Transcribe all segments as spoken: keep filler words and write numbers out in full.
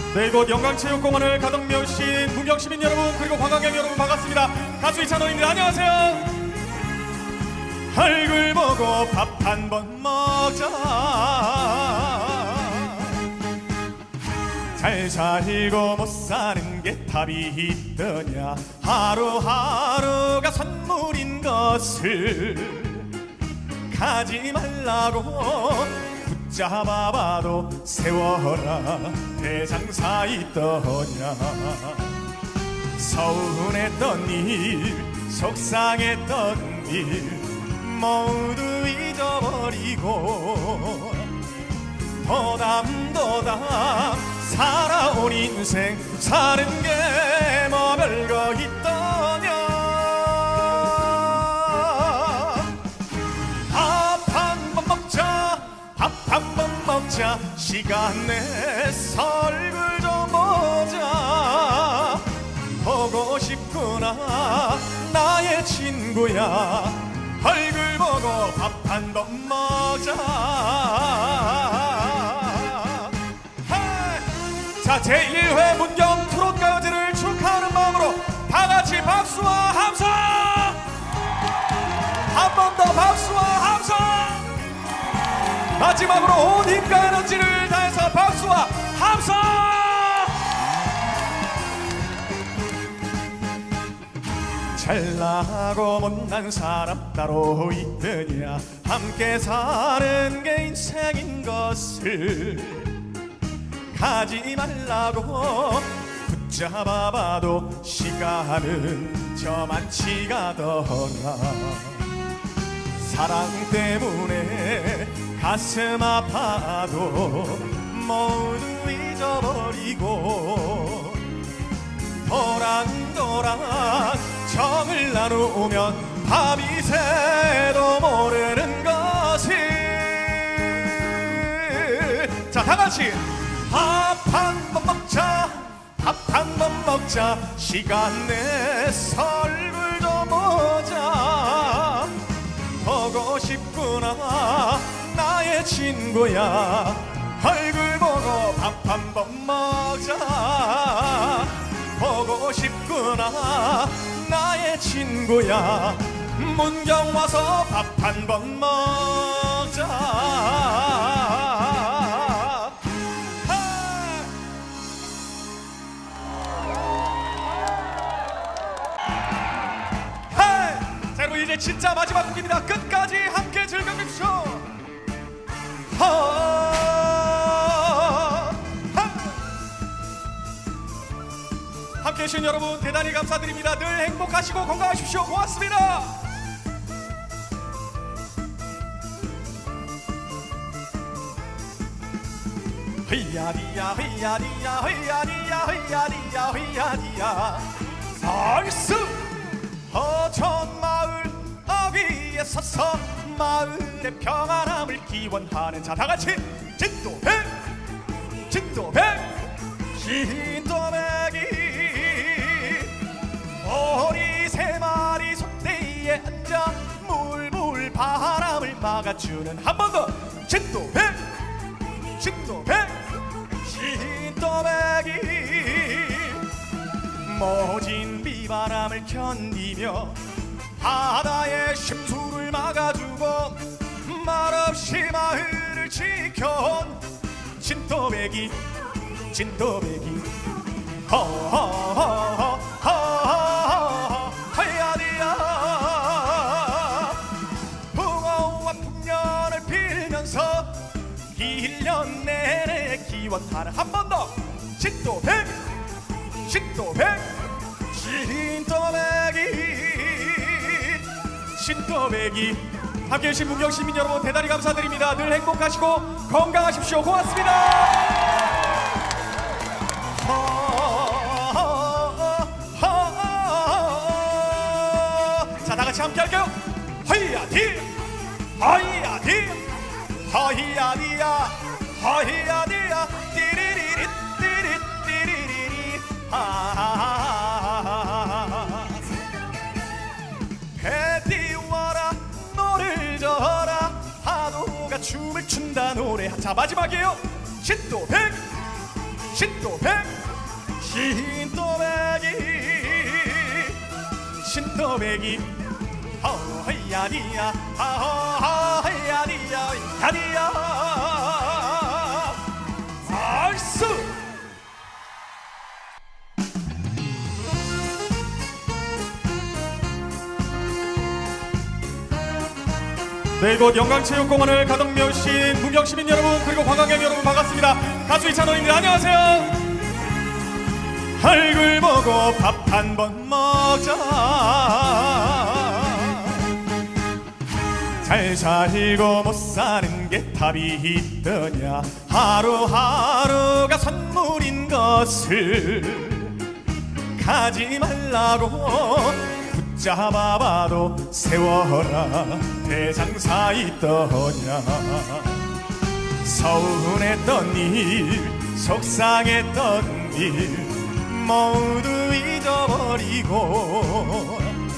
네, 이곳 영광체육공원을 가득 메우신 문경시민 여러분 그리고 관광객 여러분 반갑습니다. 가수 이찬원입니다. 안녕하세요. 얼굴 보고 밥 한 번 먹자. 잘 살고 못 사는 게 답이 있더냐. 하루하루가 선물인 것을 가지 말라고 붙잡아봐도 세워라 대장사 있더냐. 서운했던 일 속상했던 일 모두 잊어버리고 도담도담 살아온 인생 사는 게 뭐 별거 있더냐. 밥 한 번 먹자 밥 한 번 먹자 시간 내서 얼굴 좀 보자. 보고 싶구나 나의 친구야. 얼굴 보고 밥 한 번 먹자. 자, 제일 회 문경 트롯가요제를 축하하는 마음으로 다같이 박수와 함성! 한 번 더 박수와 함성! 마지막으로 온 힘과 에너지를 다해서 박수와 함성! 잘나고 못난 사람 따로 있더냐. 함께 사는 게 인생인 것을 가지 말라고 붙잡아봐도 시간은 저만치 가더라. 사랑 때문에 가슴 아파도 모두 잊어버리고 도란도란 정을 나누면 밤이 새도 모르는 것을. 자, 다같이 밥 한 번 먹자 밥 한 번 먹자 시간 내서 얼굴 좀 보자. 보고 싶구나 나의 친구야. 얼굴 보고 밥 한 번 먹자. 보고 싶구나 나의 친구야. 문경 와서 밥 한 번 먹자. 자, 여러분 이제 진짜 마지막 곡입니다. 끝까지 함께 즐겨주십시오. 함께해 주신 여러분 대단히 감사드립니다. 늘 행복하시고 건강하십시오. 고맙습니다. 헤야디야 헤야디야 헤야디야 헤야디야 헤야디야 나이스. 허전 마을 어귀에 서서 마을의 평안함을 기원하는 자, 다같이 진도백 진도백 진도백이 오리 세 마리 속대에 앉아 물물 바람을 막아주는. 한 번 더 진도백 진도백 진도백이 모진 비바람을 견디며 바다의 심수를 막아주고 말없이 마을을 지켜온 진도백이 진도백이 허허허허허허 하야디야. 붕어와 풍년을 빌면서 일 년 내내 기원하는. 한 번 더 진도백 진도백 진도백이 진도백이. 함께해 주신 문경시민 여러분 대단히 감사드립니다. 늘 행복하시고 건강하십시오. 고맙습니다. 자, 다같이 함께 할게요. 허이야디 허이야디 허이야디야 허이야디야 띠리리리 띠리 띠리리리. 아 해 띄워라 노를 져라 파도가 춤을 춘다 노래. 자, 마지막이에요. 진도백 신또백 신또백이 신또백이 허야디야 허야디야 야디야 얼쑤. 네, 이곳 영광체육공원을 가득 메우신 문경시민 여러분 그리고 관광객 여러분 반갑습니다. 가수 이찬원입니다. 안녕하세요. 얼굴 보고 밥 한 번 먹자. 잘 살고 못 사는 게 답이 있더냐. 하루하루가 선물인 것을 가지 말라고 붙잡아봐도 세워라 대장사 있더냐. 서운했던 일 속상했던 일 모두 잊어버리고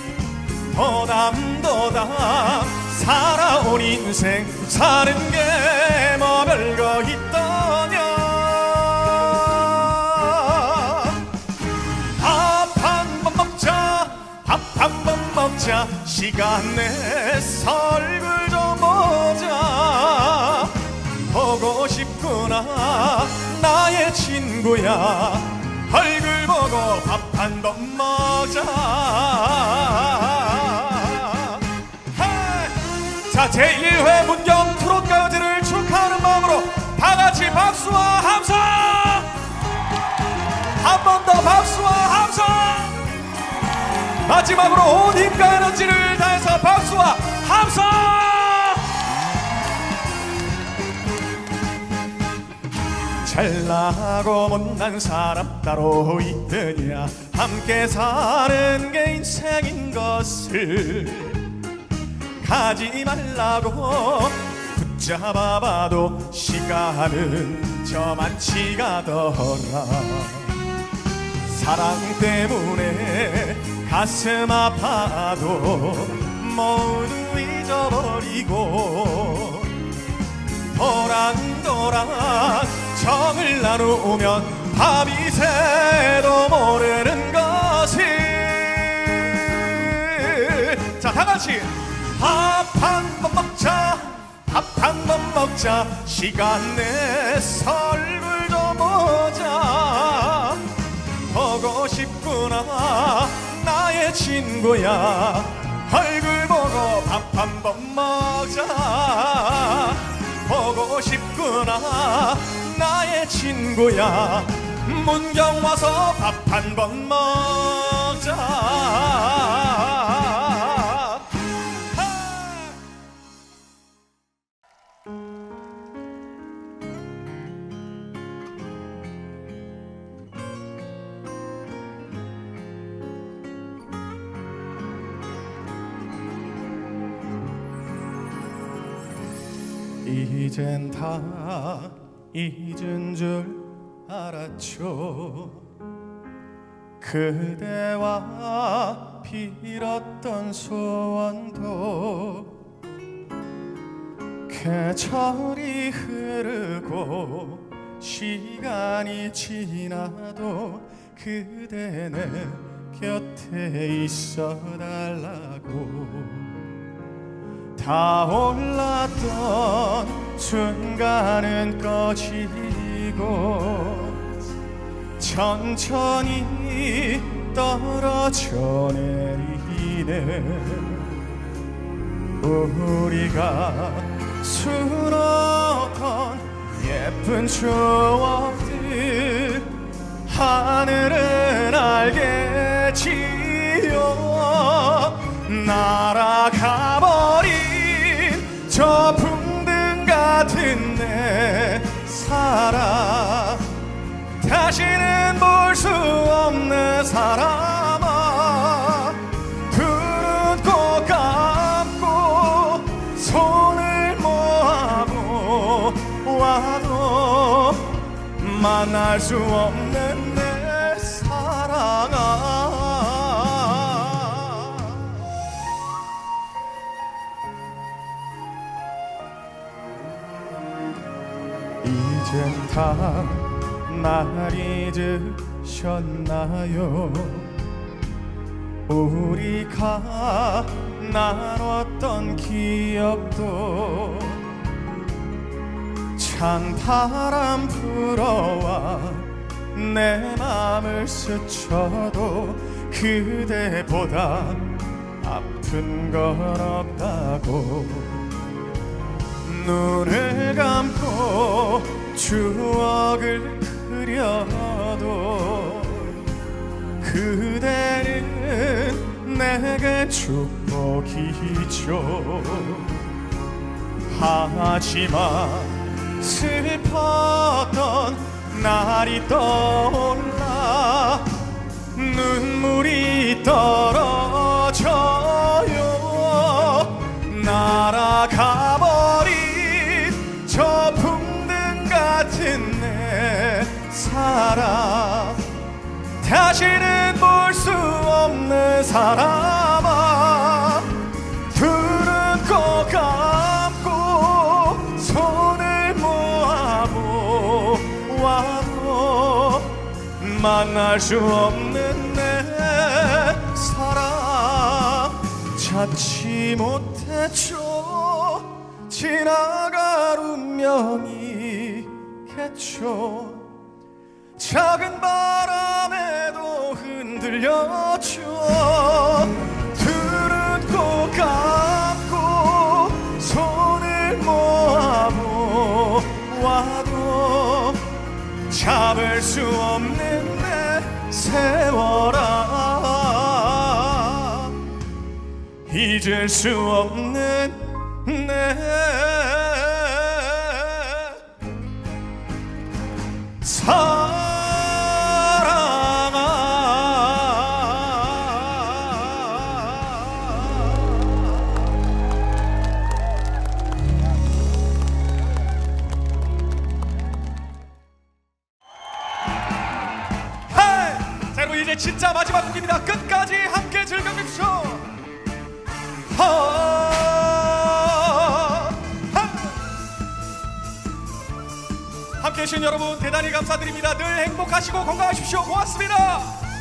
도담도담 살아온 인생 사는 게 뭐 별거 있더냐. 밥 한 번 먹자 밥 한 번 먹자 시간 내서 얼굴 좀 보자. 보고 싶구나 나의 친구야. 얼굴 보고 밥 한 번 먹자. 자, 제일 회 문경 트롯가요제를 축하하는 마음으로 다같이 박수와 함성. 한 번 더 박수와 함성. 마지막으로 온 힘과 에너지를 다해서 박수와 함성. 잘나고 못난 사람 따로 있더냐. 함께 사는 게 인생인 것을 가지 말라고 붙잡아봐도 시간은 저만치 가더라. 사랑 때문에 가슴 아파도 모두 잊어버리고 도란도란 정을 나누면 밥이 새도 모르는 것을. 자, 다같이 밥 한 번 먹자 밥 한 번 먹자 시간 내서 얼굴 좀 보자. 보고 싶구나 나의 친구야. 얼굴 보고 밥 한 번 먹자. 보고 싶구나 나의 친구야. 문경 와서 밥 한 번 먹자. 이젠 다 잊은 줄 알았죠. 그대와 빌었던 소원도 계절이 흐르고 시간이 지나도 그대 내 곁에 있어달라고. 다 올랐던 순간은 꺼지고 천천히 떨어져 내리네. 우리가 수놓던 예쁜 추억들 하늘은 알겠지요. 날아가버린 저 풍등 같은 내 사랑 다시는 볼 수 없는 사람아. 푸른 꽃 감고 손을 모아보 와도 만날 수 없는 내 사랑아. 이젠 다 날 잊으셨나요? 우리가 나눴던 기억도 찬바람 불어와 내 맘을 스쳐도 그대보다 아픈 건 없다고. 눈을 감고 추억을 그려도 그대는 내게 축복이죠. 하지만 슬펐던 날이 떠올라 눈물이 떨어져요. 날아가버린 저 풍등 같은 내 사랑, 다시는 볼 수 없는 사람아. 둘은 꼭 감고 손을 모아보아도 만날 수 없는 내 사랑 찾지 못했죠. 지나갈 운명이겠죠. 작은 바람에도 흔들렸죠. 둘은 꼭 감고 손을 모아보아도 잡을 수 없는 내 세월아, 잊을 수 없는 내 사랑아. 헤이! 자, 여러분 이제 진짜 마지막 곡입니다. 끝까지 함께 즐겨주십시오. 하! 함께해 주신 여러분 대단히 감사드립니다. 늘 행복하시고 건강하십시오. 고맙습니다.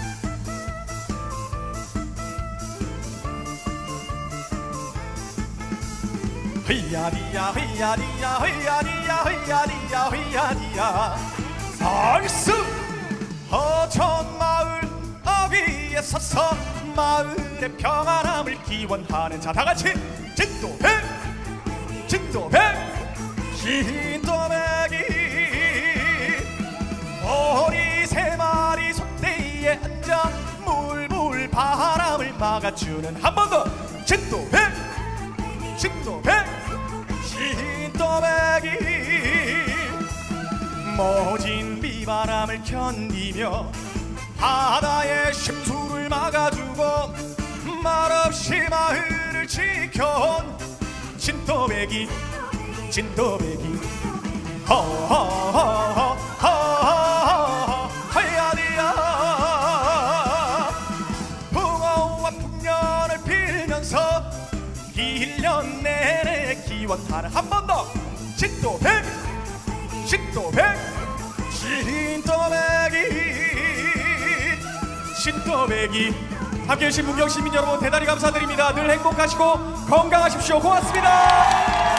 휘야디야 휘야디야 휘야디야 휘야디야 휘야디야 얼쑤 어전 마을 어귀에 서서 마을의 평안함을 기원하는 자 다같이 진도백 진도백 진도백이 오리 세 마리 속대에 앉아 물물 바람을 막아주는 한 번 더 진도백 진도백 진도백이 모진 비바람을 견디며 바다의 심수를 막아주고 말없이 마을을 지켜온 진도백이 진도백이 허허허허허 하야디야 붕어와 풍년을 빌면서 일 년 내내 기원하는 한 번 더 진도백 진도백 진도백이 진도백이 함께해 주신 문경시민 여러분 대단히 감사드립니다. 늘 행복하시고 건강하십시오. 고맙습니다.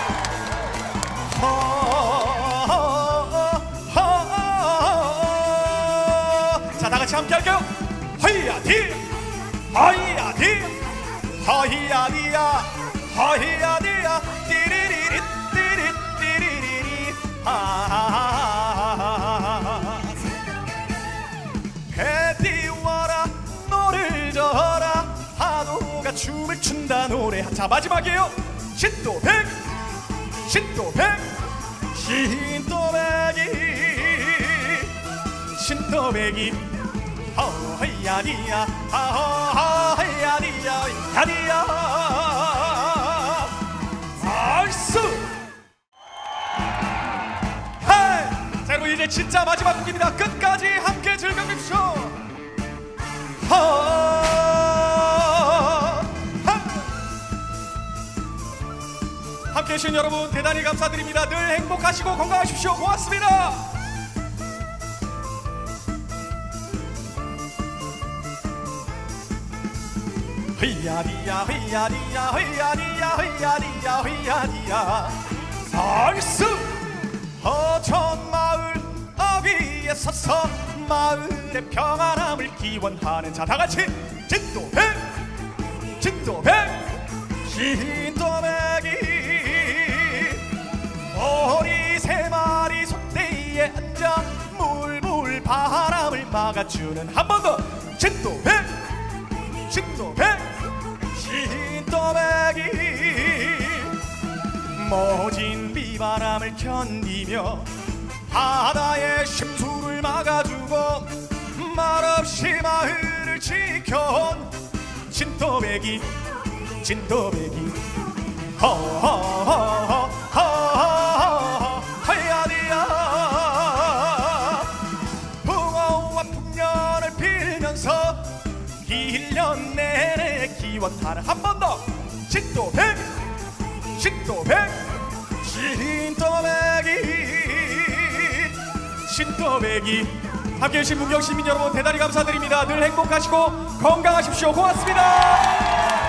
자 다같이 함께 할게요. 허이야디 허이야디 허이야디야 허이야디야 띠리리리 띠리띠리리리 하하하하 해 띄워라 노를 져라 파도가 춤을 춘다 노래. 자 마지막이에요. 진도백 진도백 진도백이 진도백이 허야디야 허야디야 야디야 얼쑤. 헤이! 자 여러분 이제 진짜 마지막 곡입니다. 끝까지 함께 즐겨주십시오. 함께해 주신 여러분 대단히 감사드립니다. 늘 행복하시고 건강하십시오. 고맙습니다. 휘야디야 휘야디야 휘야디야 휘야디야 휘야디야 얼쑤 허전 마을 어귀에 서서 마을의 평안함을 기원하는 자 다같이 진도백 진도백 진도백이 오리 세 마리 솥대에 앉아 물물 바람을 막아주는 한 번 더 진도백 진도백 진도백이 모진 비바람을 견디며 바다의 심수를 막아주고 말없이 마을을 지켜온 진도백이 진도백이 허허허허허허 하야디야 붕어와 풍년을 빌면서 일 년 내내 기원하는 한 번 더 진도백 진도백 진도백이 진도백이 함께해 주신 문경시민 여러분 대단히 감사드립니다. 늘 행복하시고 건강하십시오. 고맙습니다.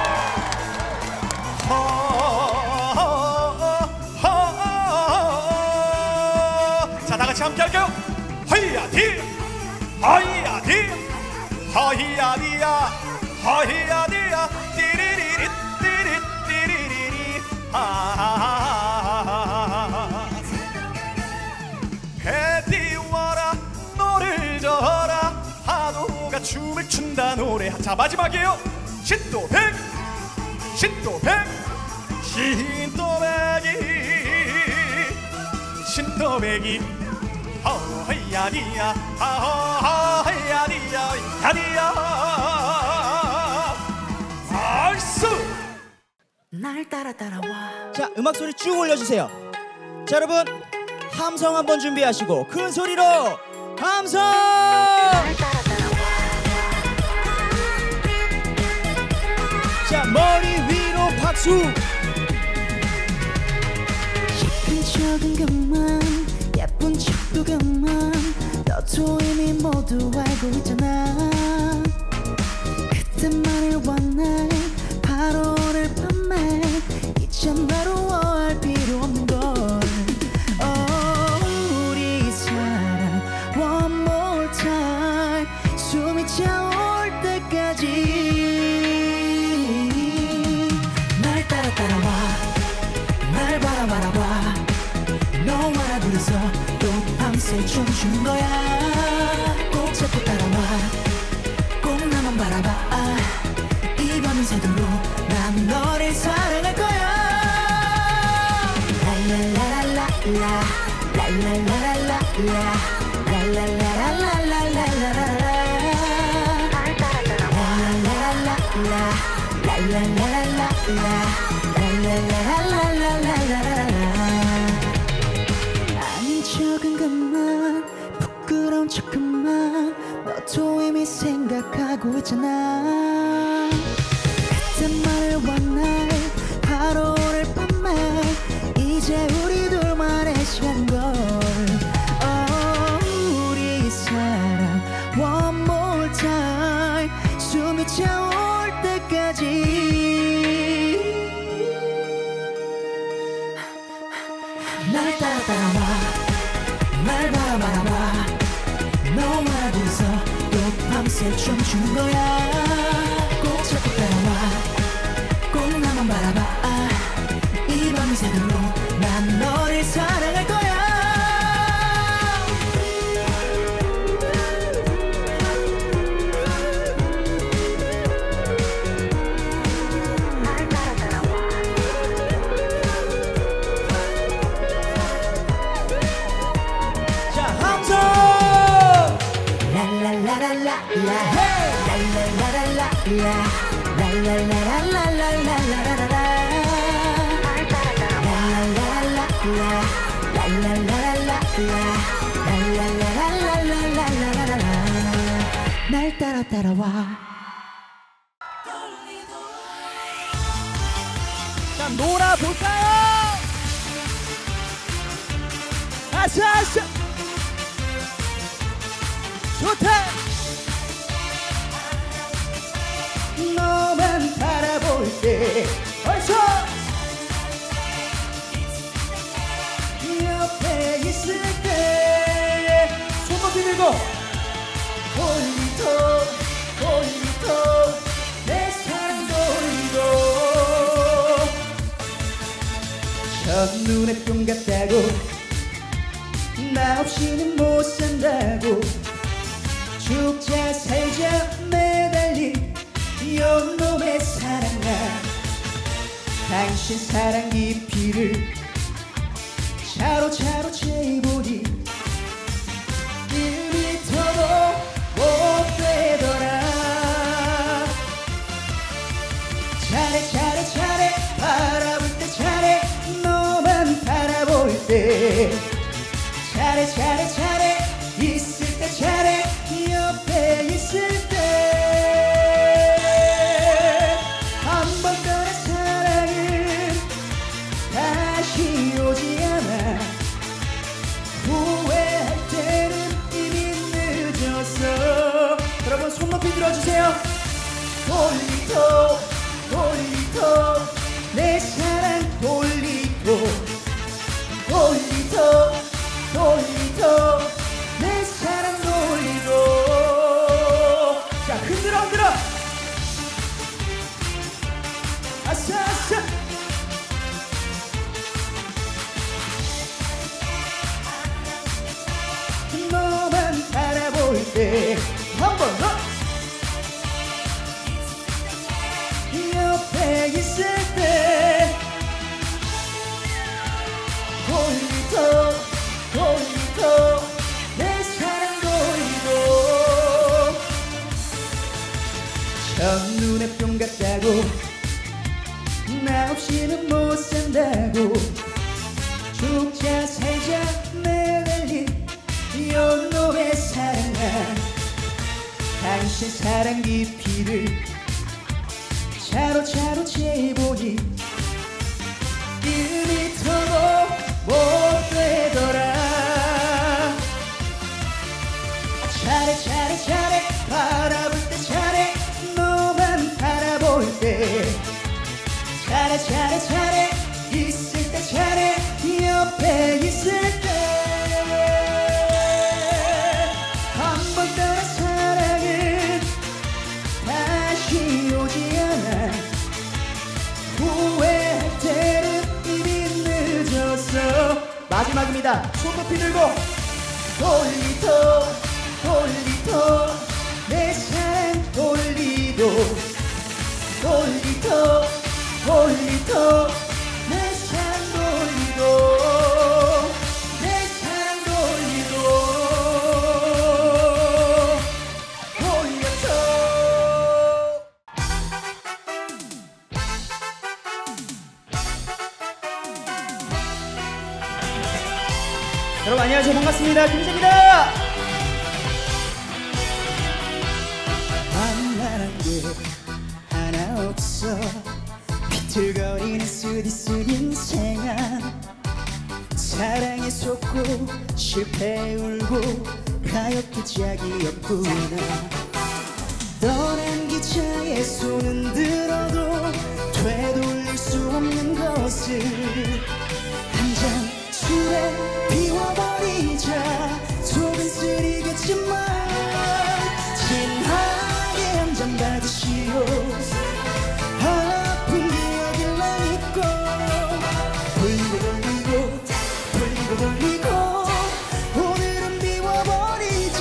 자 다같이 함께 할게요. 허이야디 허이야디 허이야디야 허이야디야 띠리리리 띠리 띠리리리 아 해 띄워라 노를 져라 파도가 춤을 춘다 노래. 자 마지막이에요. 진도백 진도백 진도백이 진도백이 허야디야 허야디야 야디야 얼쑤 날 따라 따라와. 자 음악 소리 쭉 올려주세요. 자 여러분 함성 한번 준비하시고 큰 소리로 함성. 자 머리 위로 박수. 예쁜 척은 그만 예쁜 척도 그만 너도 이미 모두 알고 있잖아. 그때만을 원해 바로 오늘 밤에 이제 외로워할 필요 없는 걸. oh, 우리 사랑 one more time 숨이 차올 때까지 날 따라 따라와 날 바라 바라봐 너와 나 둘이서 또 밤새 춤추는 거야. 꼭 잡고 따라와 꼭 나만 바라봐. 이 밤은 새도록 난 너를 사랑할 거야. 랄랄라랄라 랄랄라랄라 랄랄라랄라랄라랄라 랄랄라랄라 랄랄라랄라랄라랄라 아닌 척은 그만 부끄러운 척 그만 너도 이미 생각하고 있잖아. 그때만을 원해 바로 오늘 밤에 이제 우리 둘만의 시간걸. oh, 우리 사랑 one more time 숨이 차올 때까지 날 따라 따라와 날 바라 바라봐 너와 나 둘이서 또 밤새 춤추는 거야. 꼭 잡고 따라와 꼭 나만 바라봐. 이 밤이 새도록 난 너를 사랑할 거야. 날 따라 따라와 자 함성. 랄랄라랄라 랄랄라랄라 랄랄라랄라랄라랄라랄라 날 따라 따라와. 자 놀아볼까요? 아싸 아싸 좋다. 너만 다 들고 돌리도 돌리도 내 사랑 돌리도 첫눈에 뿅 같다고 나 없이는 못 산다고 죽자 살자 매달린 요놈의 사랑아 당신 사랑 깊이를 차로차로 재보니 일 미터도 못 되더라 잘해 잘해 잘해 바라볼 때 잘해 너만 바라볼 때 잘해 잘해 잘해 있을 때 잘해 옆에 있을 때 한 번 떠난 사랑은 다시 오지 않아 후회할 때는 이미 늦었어 여러분 손 높이 들어주세요 돌리도 돌리도 내 사랑 돌리도 돌리도 돌리도 내 사랑 돌리도 자 흔들어 흔들어 아싸 아싸 너만 바라볼 때 한 번 더 옆에 있을 때 돌리도 돌리도 내 사랑 돌리도 첫눈에 뿅 같다고 나 없이는 못 산다고 죽자 살자 매달린 요놈의 사랑아 당신 사랑 깊이를 차로차로 재보니 일 미터도 못 되더라 잘해 잘해 잘해 바라볼 때 잘해 너만 바라볼 때 잘해 잘해 잘해 있을 때 잘해 옆에 있을 때 한 번 떠난 사랑은 다시 오지 않아 후회할 때는 이미 늦었어 마지막입니다 손 높이 들고 돌리도 돌리도 내 사랑 돌리도 돌리도 돌리도 내 사랑 돌리도 내 사랑 돌리도 돌려줘 여러분 안녕하세요 반갑습니다 김희재입니다 만만한 게 하나 없어 비틀거리는 쓰디쓴 인생아 사랑에 속고 실패에 울고 가엾게 짝이 없구나 떠난 기차에 손은 들어도 되돌릴 수 없는 것을 한 잔 술에 비워버리자 속은 쓰리겠지만 진하게 한 잔 받으시오 아픈 기억을 남고 돌리고 돌리고 돌리고 돌리고 오늘은 비워버리자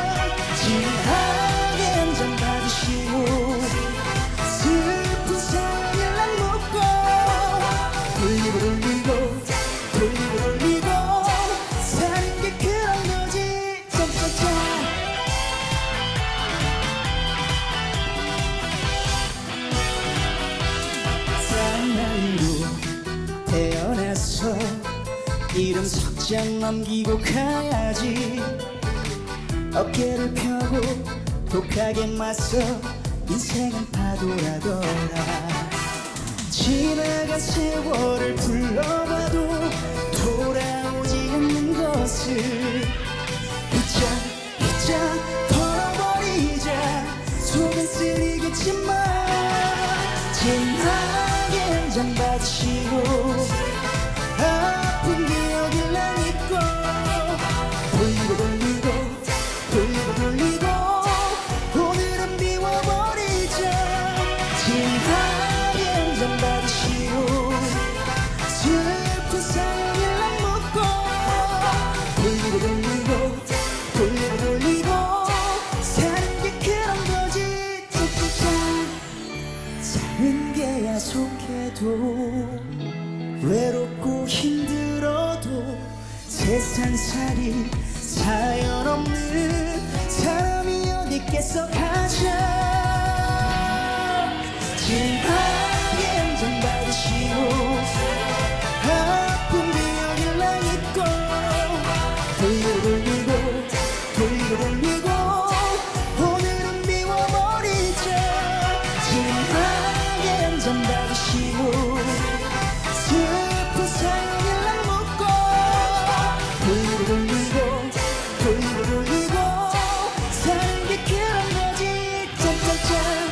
진하게 한 잔 받으시오 슬픈 사랑을 남고 돌리고 돌리고 돌리고 돌리고 사는 게 그런 거지 짠짠짠 사랑으로 태어나서 이름 석장 넘기고 가야지 어깨를 펴고 독하게 맞서 인생은 파도라더라 지나간 세월을 불러봐도 돌아오지 않는 것을 잊자 잊자 털어버리자 속은 쓰리겠지만 진하게 한 잔 받으시고 아픈 기억을 난 잊고 돌리고 돌리고 외롭고 힘들어도 세상살이 사연 없는 사람이 어디 있겠어. 가자 진하게 한잔 받으시고 아픈 기억일랑 잊고 돌리고 돌리고 돌리고 돌리고 오늘은 미워버리자. 진하게 한잔 받으시고 슬픈 사연일랑 묻고 돌리고 돌리고 돌리고 돌리고 사는 게 그런 거지. 짠짠짠.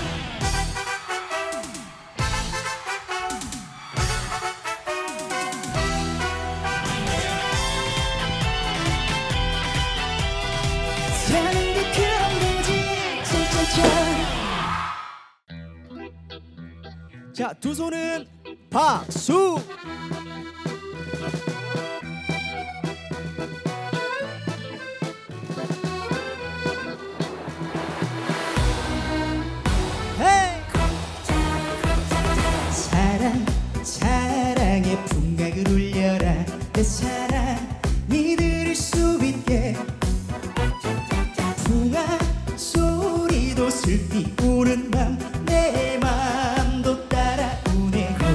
사는 게 그런 거지. 짠짠짠. 자, 두 손은 박수. 헤이! 사랑 사랑의 풍각을 울려라. 내 사랑이 들을 수 있게 풍악 소리도 슬피 우는 밤 내 맘도 따라오네요.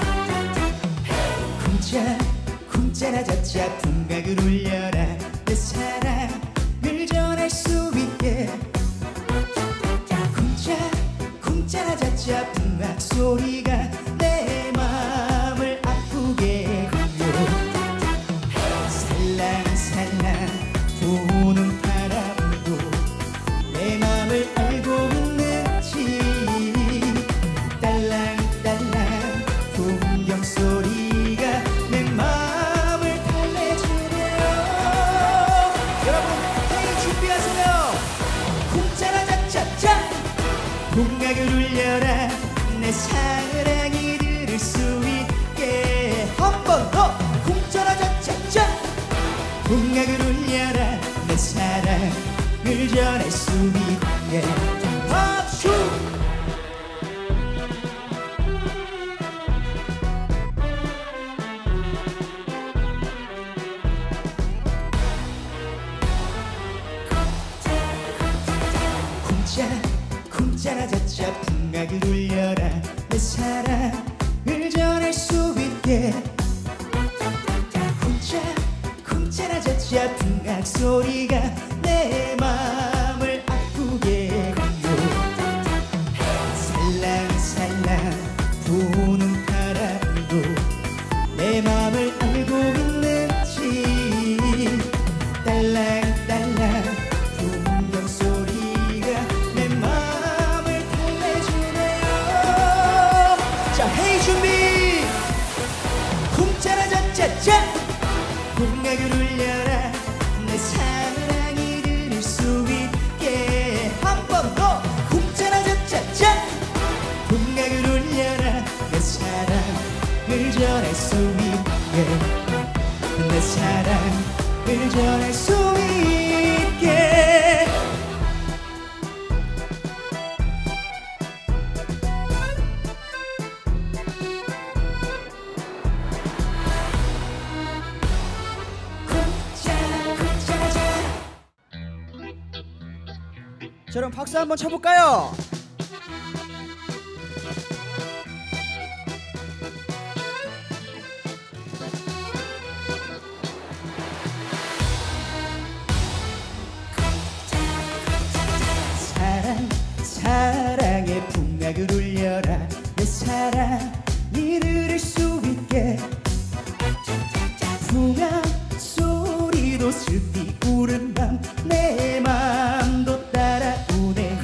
쿵짜 쿵짜라 자자 풍각을 울려라. 내 사랑을 전할 수 있게 쿵짜 쿵짜라 자자 풍악 소리가 내 맘을 아프게 해요. 살랑살랑 부는 바람도 내 맘을 알고 있는지 딸랑딸랑 풍경 소리가 내 맘을 달래주네요. 여러분 회의 준비하세요. 쿵짜라 자자자 풍악을 울려라. 내 사랑이 들을 수 있게 한 번 더 쿵짜라 자자자 풍악을 울려라. 내 사랑을 전할 수 있게 박수. 쿵짜 쿵짜라 자자 풍악을 울려라. 내 사랑을 전할 수 있게 쿵짜 쿵짜라 자자 풍악 소리가 내 맘을 아프게 해요. 살랑살랑 부는 바람도 내 맘을 알고 있는지 딸랑딸랑 풍경 소리가 내 맘을 달래주네요. 자 헤이 준비. 쿵짜라 자자자 풍악을 울려라. 내 사랑이 들을 수 있게 한 번 더 쿵짜라 자자자 풍악을 울려라. 내 사랑을 전할 수 있게 내 사랑을 전할 수 있게. 자, 그럼 박수 한번 쳐볼까요? 사랑 사랑의 풍악을 울려라. 내 사랑이 들을 수 있게 풍악 소리도 슬피 우는 밤 내 맘도 따라오네요.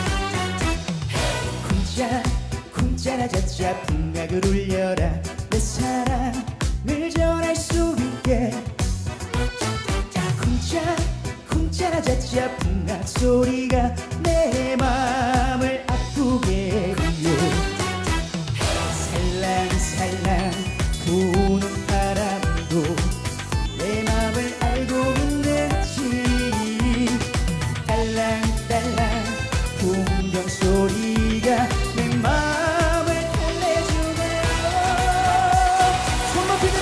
쿵짜 쿵짜라 자자 풍악을 울려라. 내 사랑을 전할 수 있게 쿵짜 쿵짜라 자자 풍악 소리가 내 맘을 아프게 해요. 살랑살랑 부는 바람도 내 맘을 알고 있는지 딸랑딸랑 풍경 소리가 내 맘을 달래주네요. 손 높이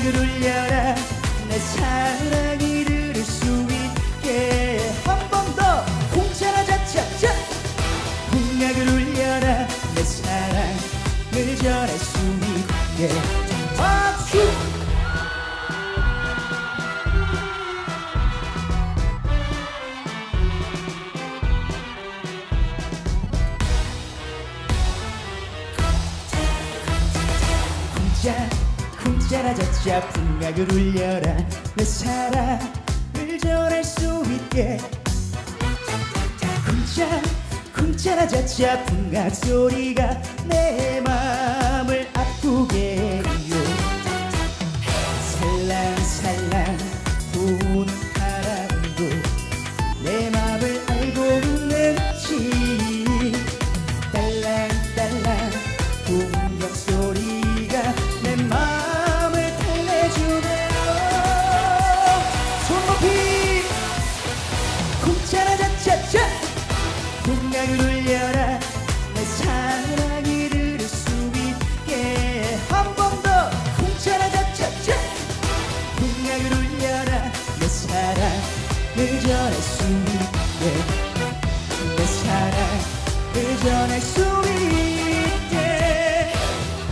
풍악을 울려라 내 사랑이 들을 수 있게 한 번 더 공짜라 자차차 풍악을 울려라 내 사랑을 전할 수 있게 박수 쿵짜라자짜 풍악을 울려라 내 사랑을 전할 수 있게 쿵짜 쿵짜라자짜 풍악 소리가 내 맘을 아프게 해요 살랑살랑 부는 바람도 내 맘을 알고 있는지 딸랑딸랑 풍경 소리가 내 맘을 달래주네요 손 높이 쿵짜라자차차 풍악을 울려라 내 사랑이 들을 수 있게 한 번 더 쿵짜라자차차 풍악을 울려라 내 사랑을 전할 수 있게 내 사랑을 전할 수 있게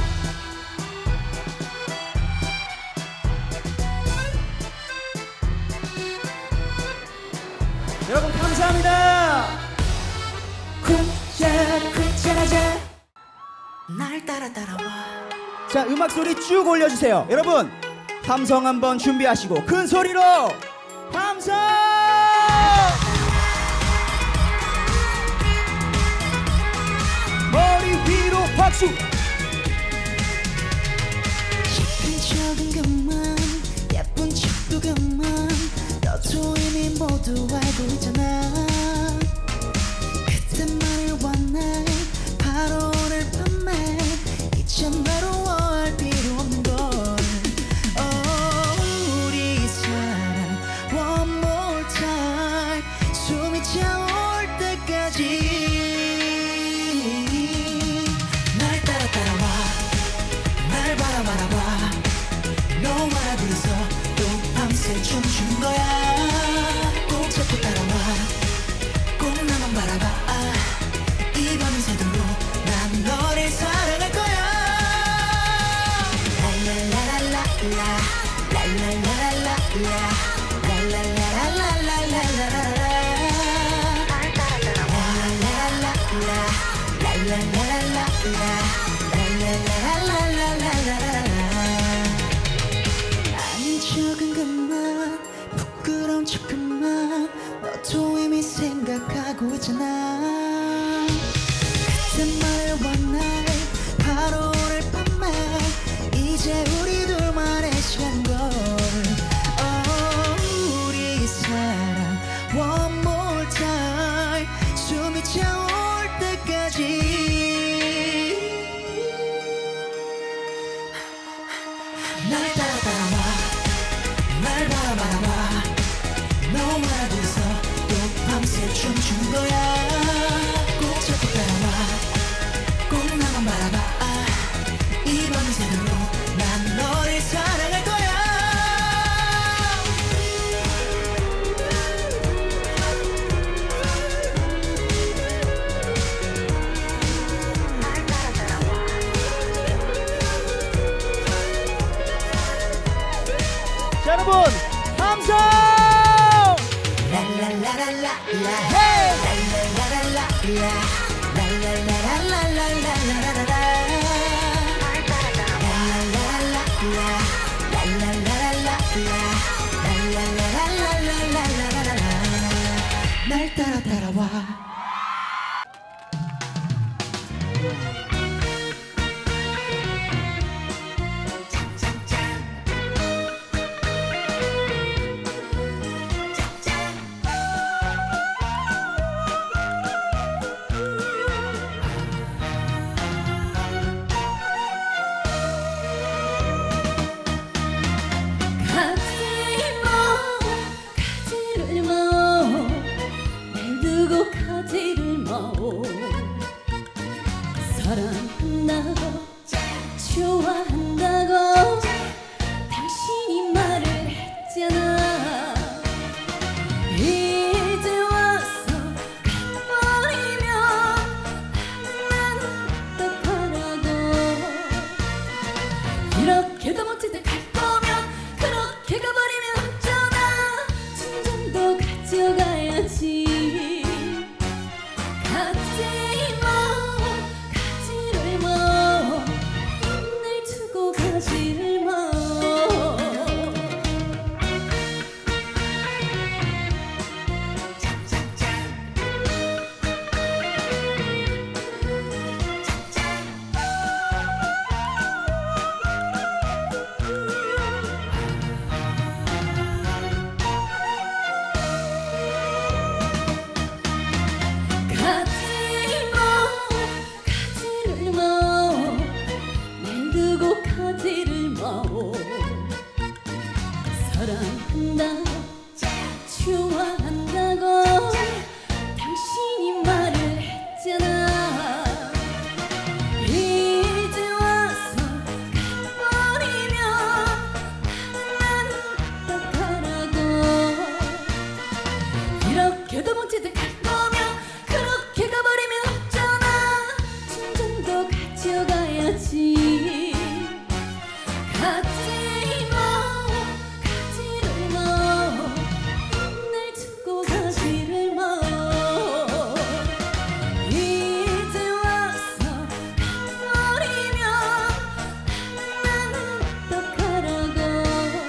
여러분 감사합니다. 쿵짜 쿵짜라자 날 따라 따라와 자 음악 소리 쭉 올려주세요. 여러분 함성 한번 준비하시고 큰 소리로 함성 머리 위로 박수 예쁜 척은 그만 예쁜 척도 그만 너도 이미 모두 알고 있잖아 그때만을 원해 바로 오늘 밤에 이젠 외로워할 필요 없는 걸 oh, 우리 사랑 one more time 숨이 차올 때까지 날 따라 따라와 날 바라 바라봐 너와 둘이서 또 밤새 춤추는 거야 꼭 잡고 따라와 꼭 나만 바라봐 이 밤을 새도록 난 너를 사랑할 거야 랄랄라랄라라 랄랄라랄라라 랄랄라랄라랄라라 아닌 척은 그만 부끄러운 척 그만 너도 이미 생각하고 있잖아 그때만을 원해 바로 오늘 밤에 이제 우리 둘만의 시간걸 oh, 우리 사랑 one more time 숨이 차올 때까지 날 따라 따라와 날 바라 바라봐 너와 둘이서 또 밤새 춤추는 거야 꼭 잡고 따라와 꼭 나만 바라봐 이 밤을 새도록 난 너를 사랑할 거야 자 여러분 함성 랄랄라랄라 헤이 랄랄라랄라 랄랄라랄라랄라라라 날 따라 따라와 사랑한다고 좋아한다고 당신 두고 가지를 마오. 사랑한다 좋아한다고 당신이 말을 했잖아. 이제 와서 가버리면 나는 어떡하라고. 이렇게도 뭉치듯 갈 거면 그렇게 가버리면 어쩌나. 충전도 가져가야지. 가지 마 가지를 마. 날 두고 가지를 마. 이제 와서 가버리면 나는 어떡하라고.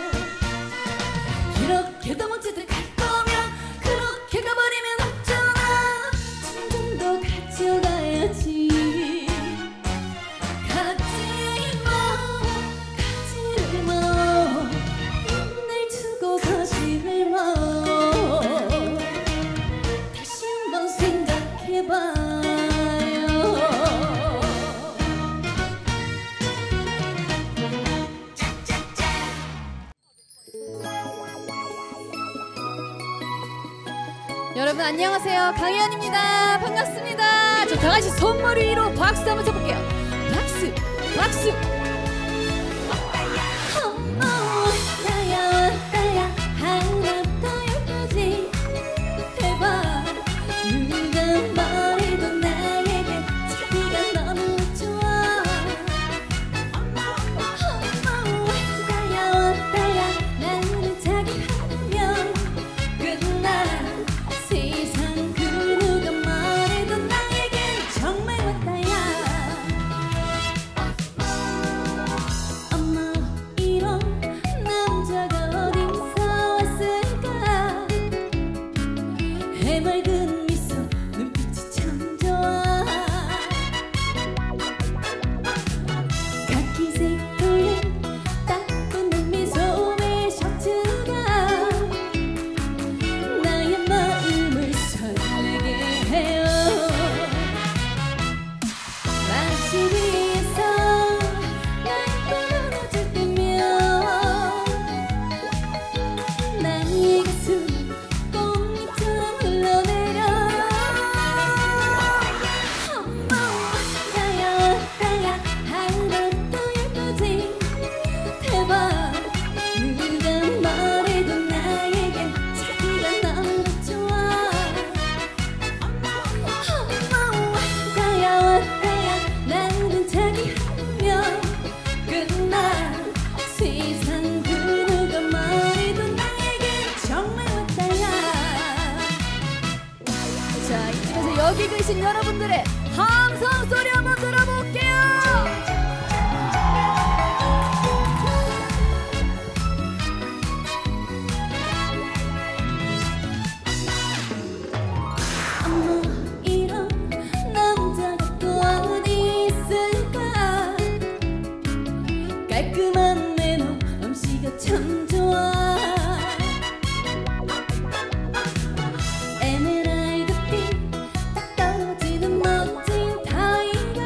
이렇게도 뭉치듯 갈 거면 그렇게 가버리면 어쩌나. 충전도 가져가야지. 가지 마 가지를 마. 날 두고 가지를 마. 다시 한번 생각해봐요. 여러분 안녕하세요. 강희연입니다. 반갑습니다. 저 다같이 손머리 위로 박수 한번 쳐볼게요. 박수 박수. 어머 왔다야 왔다야 하나부터 열까지. 대박 누가 말해도 나에게 자기가 너무 좋아. 어머 왔다야 왔다야 나는 자기 하면 끝나. 세상 그 누가 말해도 나에겐 정말 왔다야. 엄마 이런 남자가 어디서 왔을까. 해맑은 미소 눈빛이 참 좋아. 카키색 뚫린 따끈한 미소의 셔츠가 나의 마음을 설레게 해요. 마치 위에서 날 끌어줄 때면 나의 가슴 꽃잎처럼 흘러내려. 어머 왔다야 왔다야 하나부터 열까지. 대박 누가 말해도 나에겐 자기가 너무 좋아. 어머 왔다야 왔다야 나는 자기 하면 끝나. 세상 그 누가 말해도 나에겐 정말 왔다야. 자 이쯤에서 여기 계신 여러분들의 함성 소리 한번 들어볼게요. 어머 이런 남자가 또 어디 있을까. 깔끔한 매너 음식이 참 좋아. 에메랄드빛 딱 떨어지는 멋진 타이가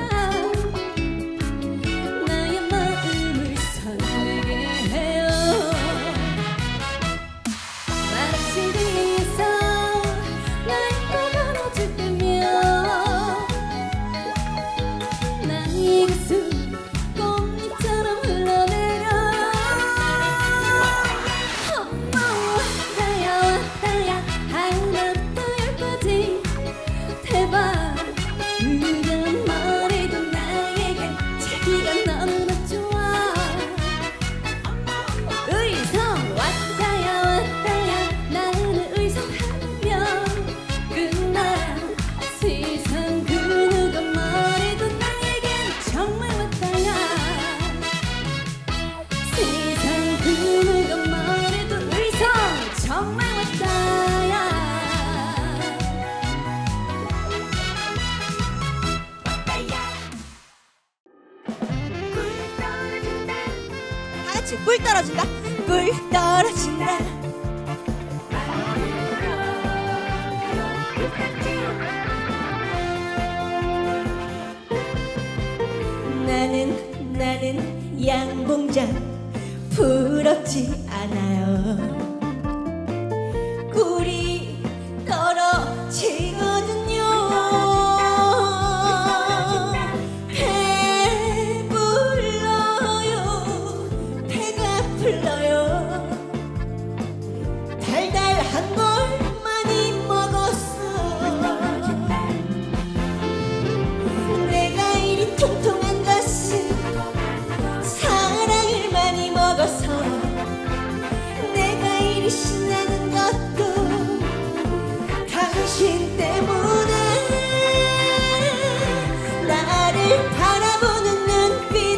나의 마음을 설레게 해요. 마치 위에서 날 끌어줄 때면 나의 가슴 꽃잎처럼 흘러내려. 어머 왔다야 왔다야 하나부터 열까지. 대박 누가 말해도 나에겐 자기가 너무나 좋아. 의성 왔다야 왔다야 나는 의성하면 끝나. 세상 그 누가 말해도 나에겐 정말 왔다야. 세상 그 누가 말해도 의성 정말 왔다야. 다 같이 꿀 떨어진다. 꿀 떨어진다. 나는 나는 양봉장 부럽지 않아요. 꿀이 떨어지거든요. 배불러요. 배가 불러요. 달달한 걸 많이 먹었어. 내가 이리 통통한 것은 사랑을 많이 먹어서. 내가 이리 신나는 것도 당신 때문에. 나를 바라보는 눈빛,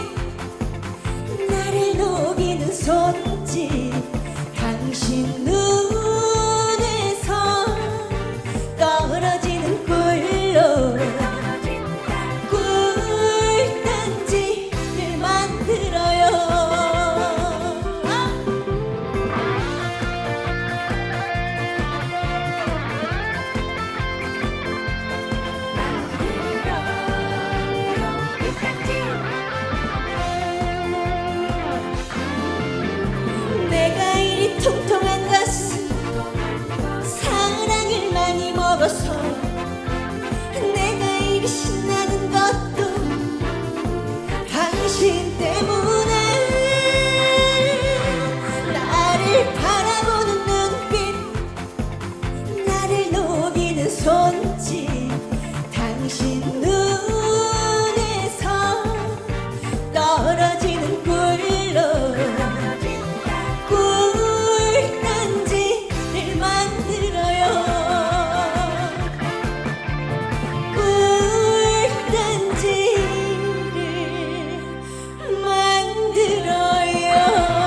나를 녹이는 손짓, 당신 눈에서 떨어지는 꿀로 꿀단지를 만들어요. 내가 이리 통통한 것은 사랑을 많이 먹어서. 내가 이리 신나는 것도 당신 때문에. 나를 바라보는 눈빛, 나를 녹이는 손짓, 당신 눈에서 떨어지는 꿀로 꿀단지를 만들어요. 꿀단지를 만들어요.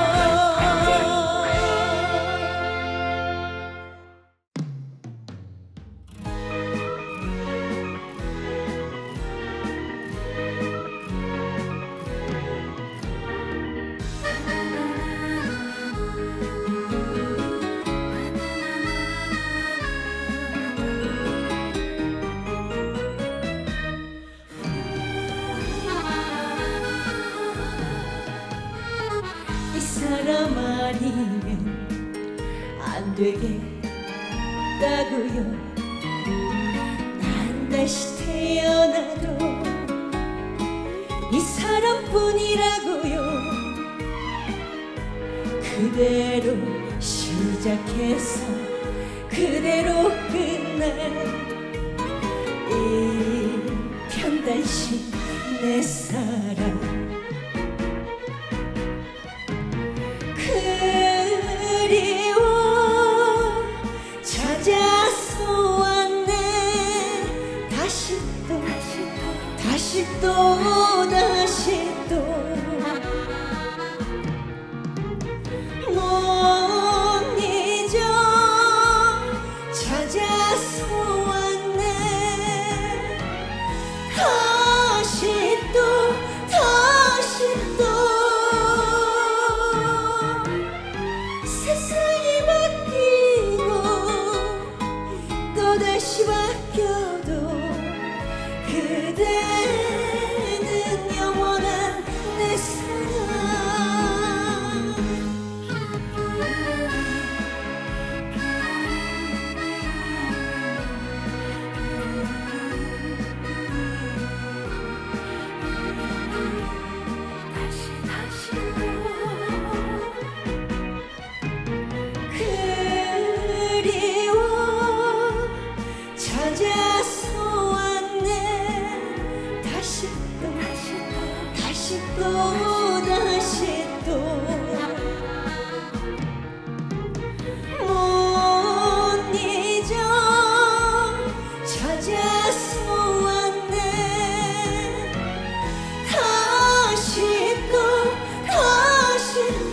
이 사람 아니면 안 되겠다고요. 난 다시 태어나도 이 사람뿐이라고요. 그대로 시작해서 그대로 끝날 일편단심 내 사랑. 그리워 찾아서 왔네. 다시 또 다시 또 다시 또 못 잊어. 찾아서 왔네. 다시 또 다시 또 세상이 바뀌고 또다시 바뀌어도 그대는 영원한 내 사랑. 그리워 찾아서 왔네. 다시 또 다시 또 다시 또 못 잊어. 찾아서 왔네. 다시 또 다시 또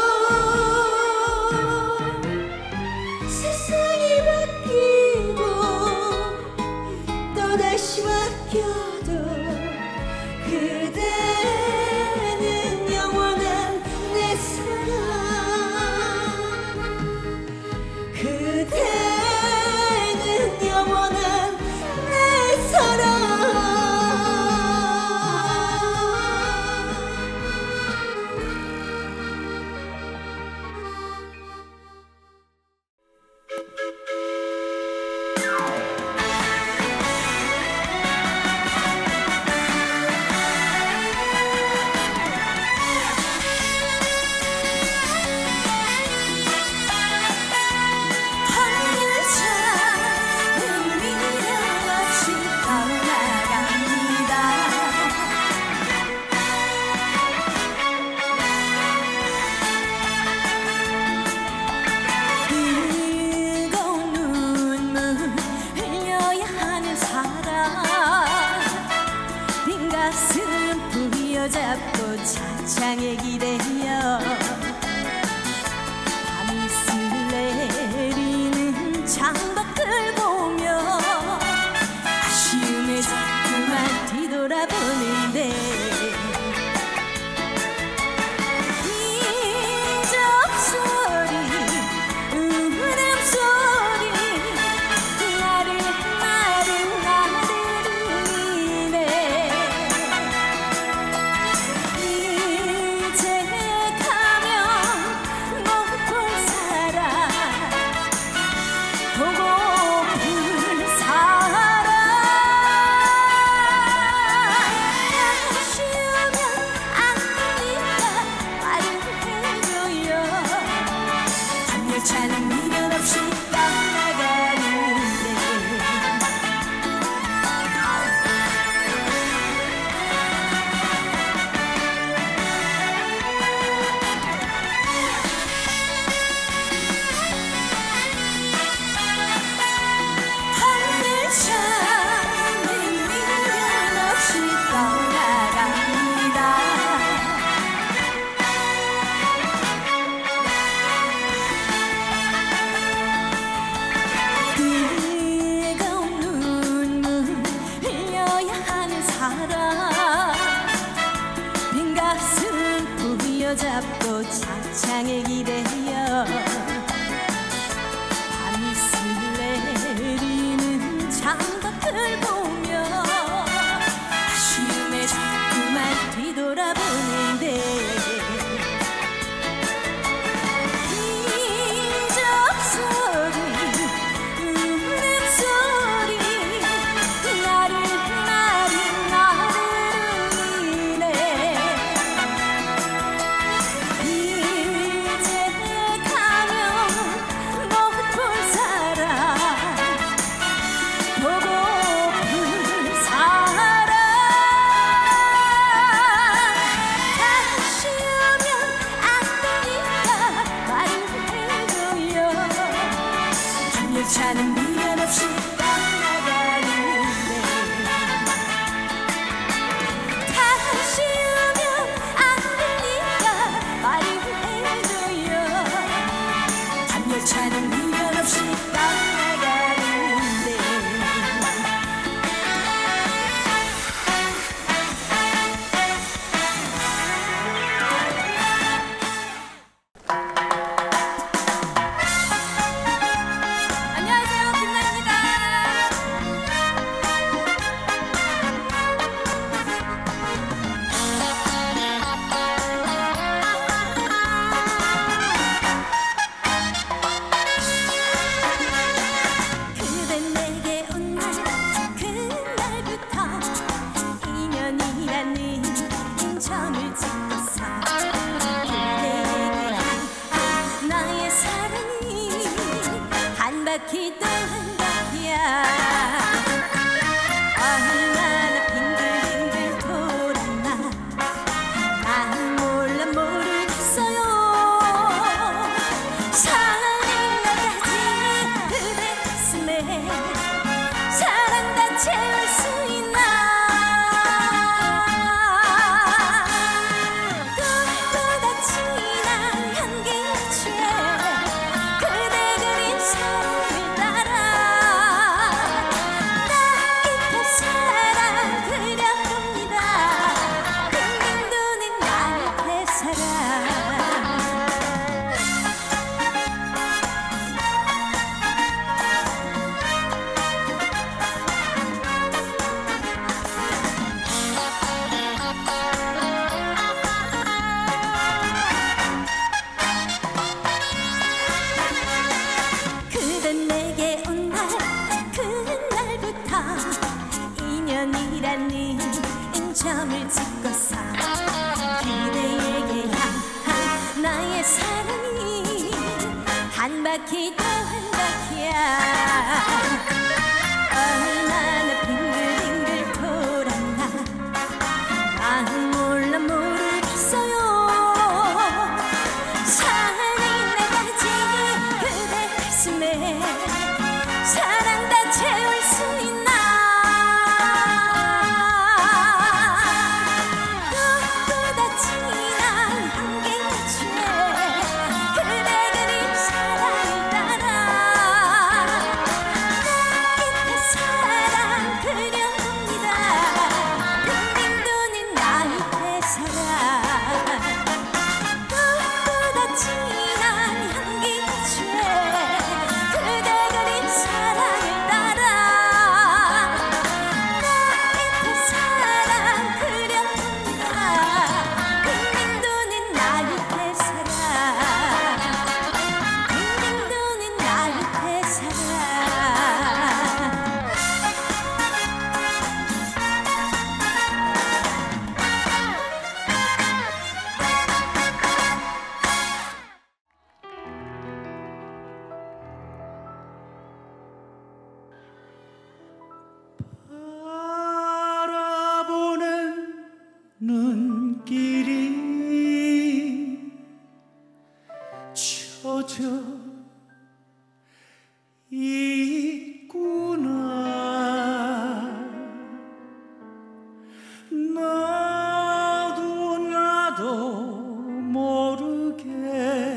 세상이 바뀌고 또다시 바뀌어도 그대는 부여잡고 차창에 기대어 밤이 스내리는 창밖을 보며 아쉬움에 자꾸만 뒤돌아보는데 기적소리 울음소리 나를 나를 나를 울리네 이제 가면 못 볼 사람 보고픈 사람 아쉬우면 안 되니까 말을 해줘요 밤열차는 미련 없이 떠나가는데 밤열차는 미련 없이 떠나갑니다 뜨거운 눈물 흘려야 하는 사람 빈 가슴 부여잡고 차창에 기대어 밤이 스내리는 창밖을 보며 아쉬움에 자꾸만 뒤돌아보는데 기적소리 울음소리 나를 나를 나를 울리네 이제 가면 못 볼 사람 보고픈 사람 아쉬우면 안 되니까 말을 해줘요 밤열차는 미련 없이 떠나가는데 아쉬우면 안 되니까 말을 해줘요 밤열차는 미련 없이 떠나가는데 안녕하세요, 김나입니다. 그대 내게 온 날 그날부터 인연이라는 인점을 찍고서 그대에게 한 나의 사랑이 한 바퀴 또 한 바퀴야 얼마나 빙글빙글 돌았나 난 몰라 모르겠어요 사랑이 나가지 그대 가슴에 사랑 다 채울 수 있나 꿈보다 진한 향기에 그대 그린 삶을 따라 따뜻한 사랑 그려봅니다 빈 눈은 나의 사랑 그대 내게 온 날 그날부터 인연이라는 인점을 찍고서 그대에게 향한 나의 사랑이 한 바퀴 또 한 바퀴야 얼마나 빙글빙글 돌았나 난 몰라 모르겠어요 사랑이 나가지 그대 가슴에 사랑 다 채울 수 있나 꿈 눈길이 젖어 있구나. 나도 나도 모르게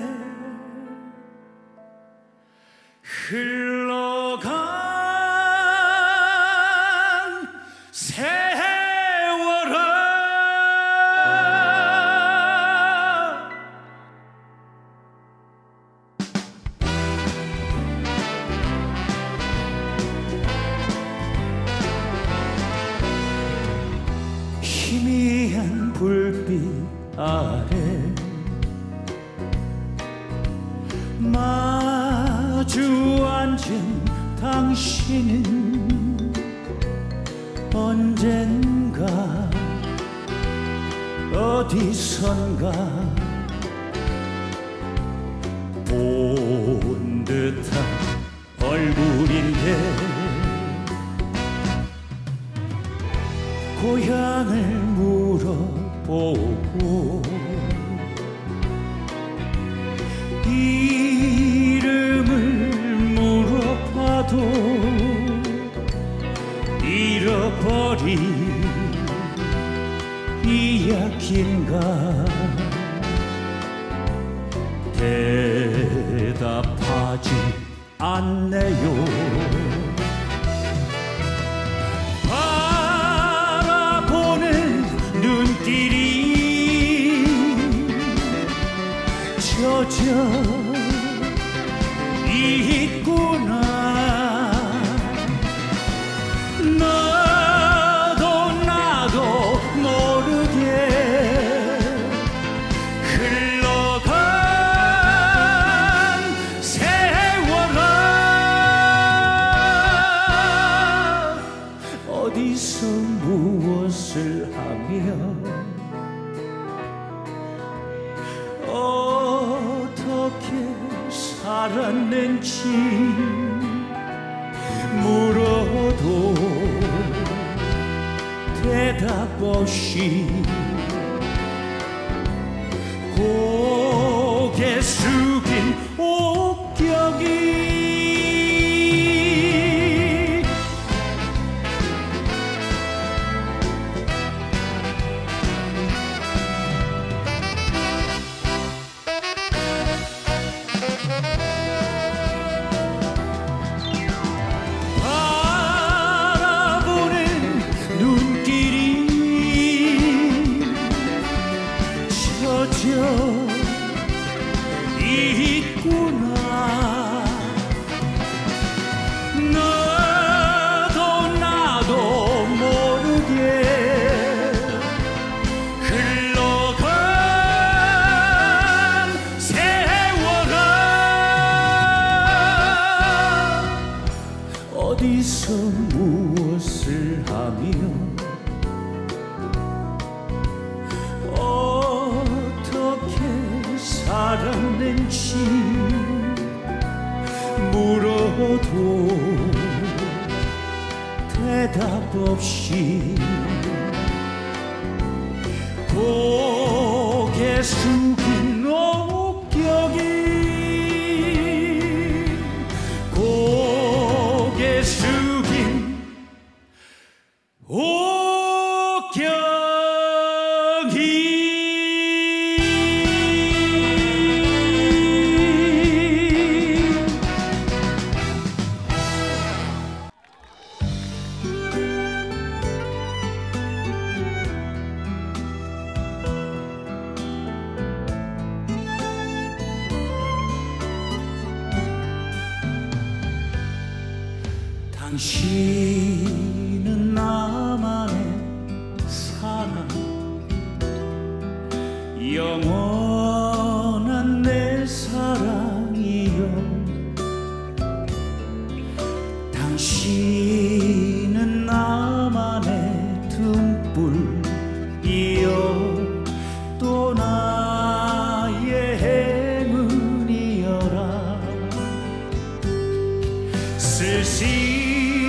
흘러간 세월아. 희미한 불빛 아래 마주 앉은 당신은 언젠가 어디선가 본 듯한 얼굴인데 고향을 물어보고 이름을 물어봐도 잃어버린 이야기인가. 대답하지 않네요. 눈길이 젖어 있구나. 나도 나도 모르게 흘러간 세월아. 어디서 무엇을 하며 어떻게 살았는지 물어도 대답 없이 고개 숙인 옥경이 있구나. 나도 나도 모르게 흘러간 세월아. 어디서 무엇을 하며 살았는지 물어도 대답 없이 고개 숙인 옥경이 고개 숙인 옥경이. 당신은 나만의 사랑, 영원한 내 사랑이요. 당신은 나만의 등불이요, 또 나의 행운이여라.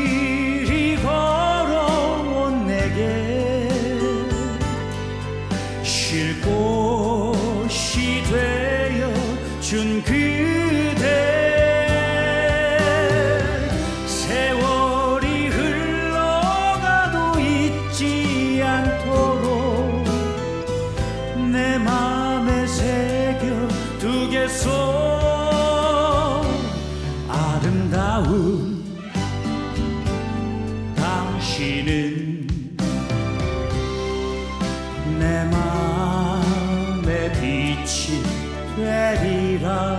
쓸쓸히 걸어온 내게 쉴 곳이 되어 준 그대 세월이 흘러가도 잊지 않도록 내 맘에 새겨 두겠소. 아름다운 당신은 내 맘에 빛이 되리라.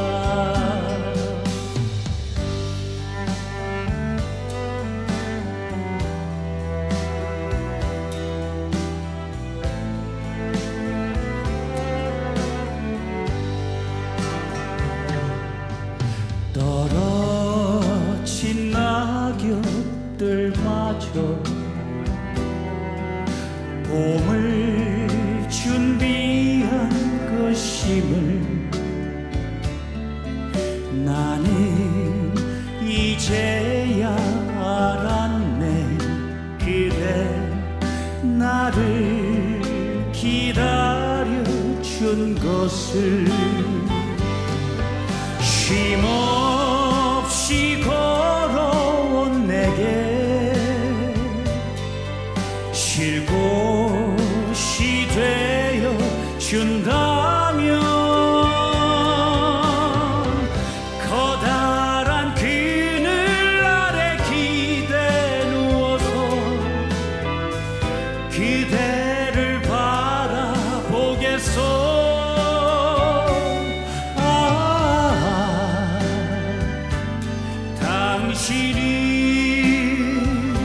떨어진 낙엽들마저 봄을 준비한 것임을 나는 이제야 알았네. 그대 나를 기다려준 것을 쉼없이 걸어온 내게 쉴 곳이 되어 준다면 커다란 그늘 아래 기대 누워서 그대를 바라보겠소. 당신이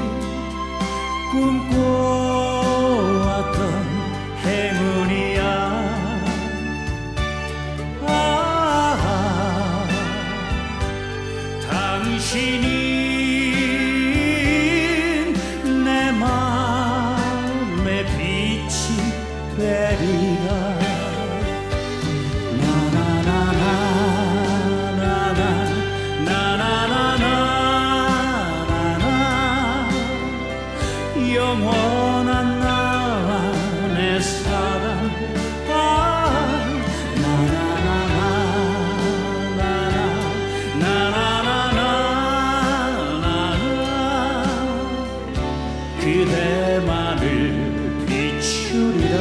꿈꿔왔던 행운이야. 아, 당신이 내 맘에 빛이 되리라. 영원한 나와 내 사랑. 아, 나나나나나나나나나나 그대만을 비추리라.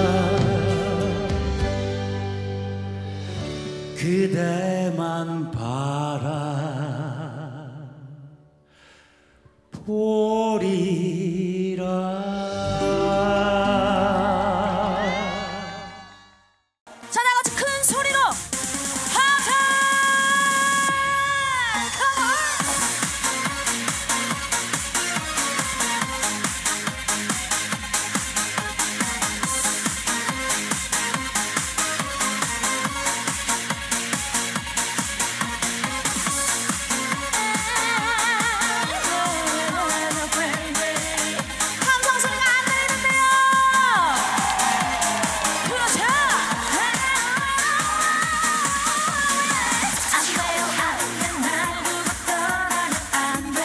그대만 바라보리라. 자, 나같이 큰 소리로 함성! 함성 소리가 안 들리는데요. 그렇죠. 안 돼요, 안 돼. 날 두고 떠나면 안 돼.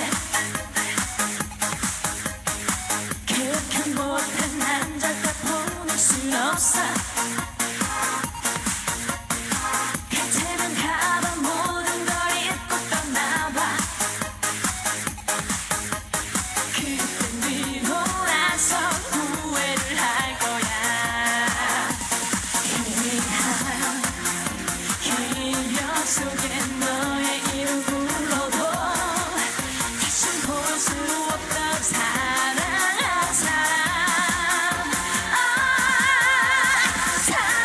그렇게 못해 난 절대 보낼 수 없어. 같으면 가봐 모든 걸 잊고 떠나봐. 그때 네 돌아서 후회를 할 거야. 기억 속에 너의 이름 불러도 다신 볼 수 없던 사랑한 사람. 아, 사랑.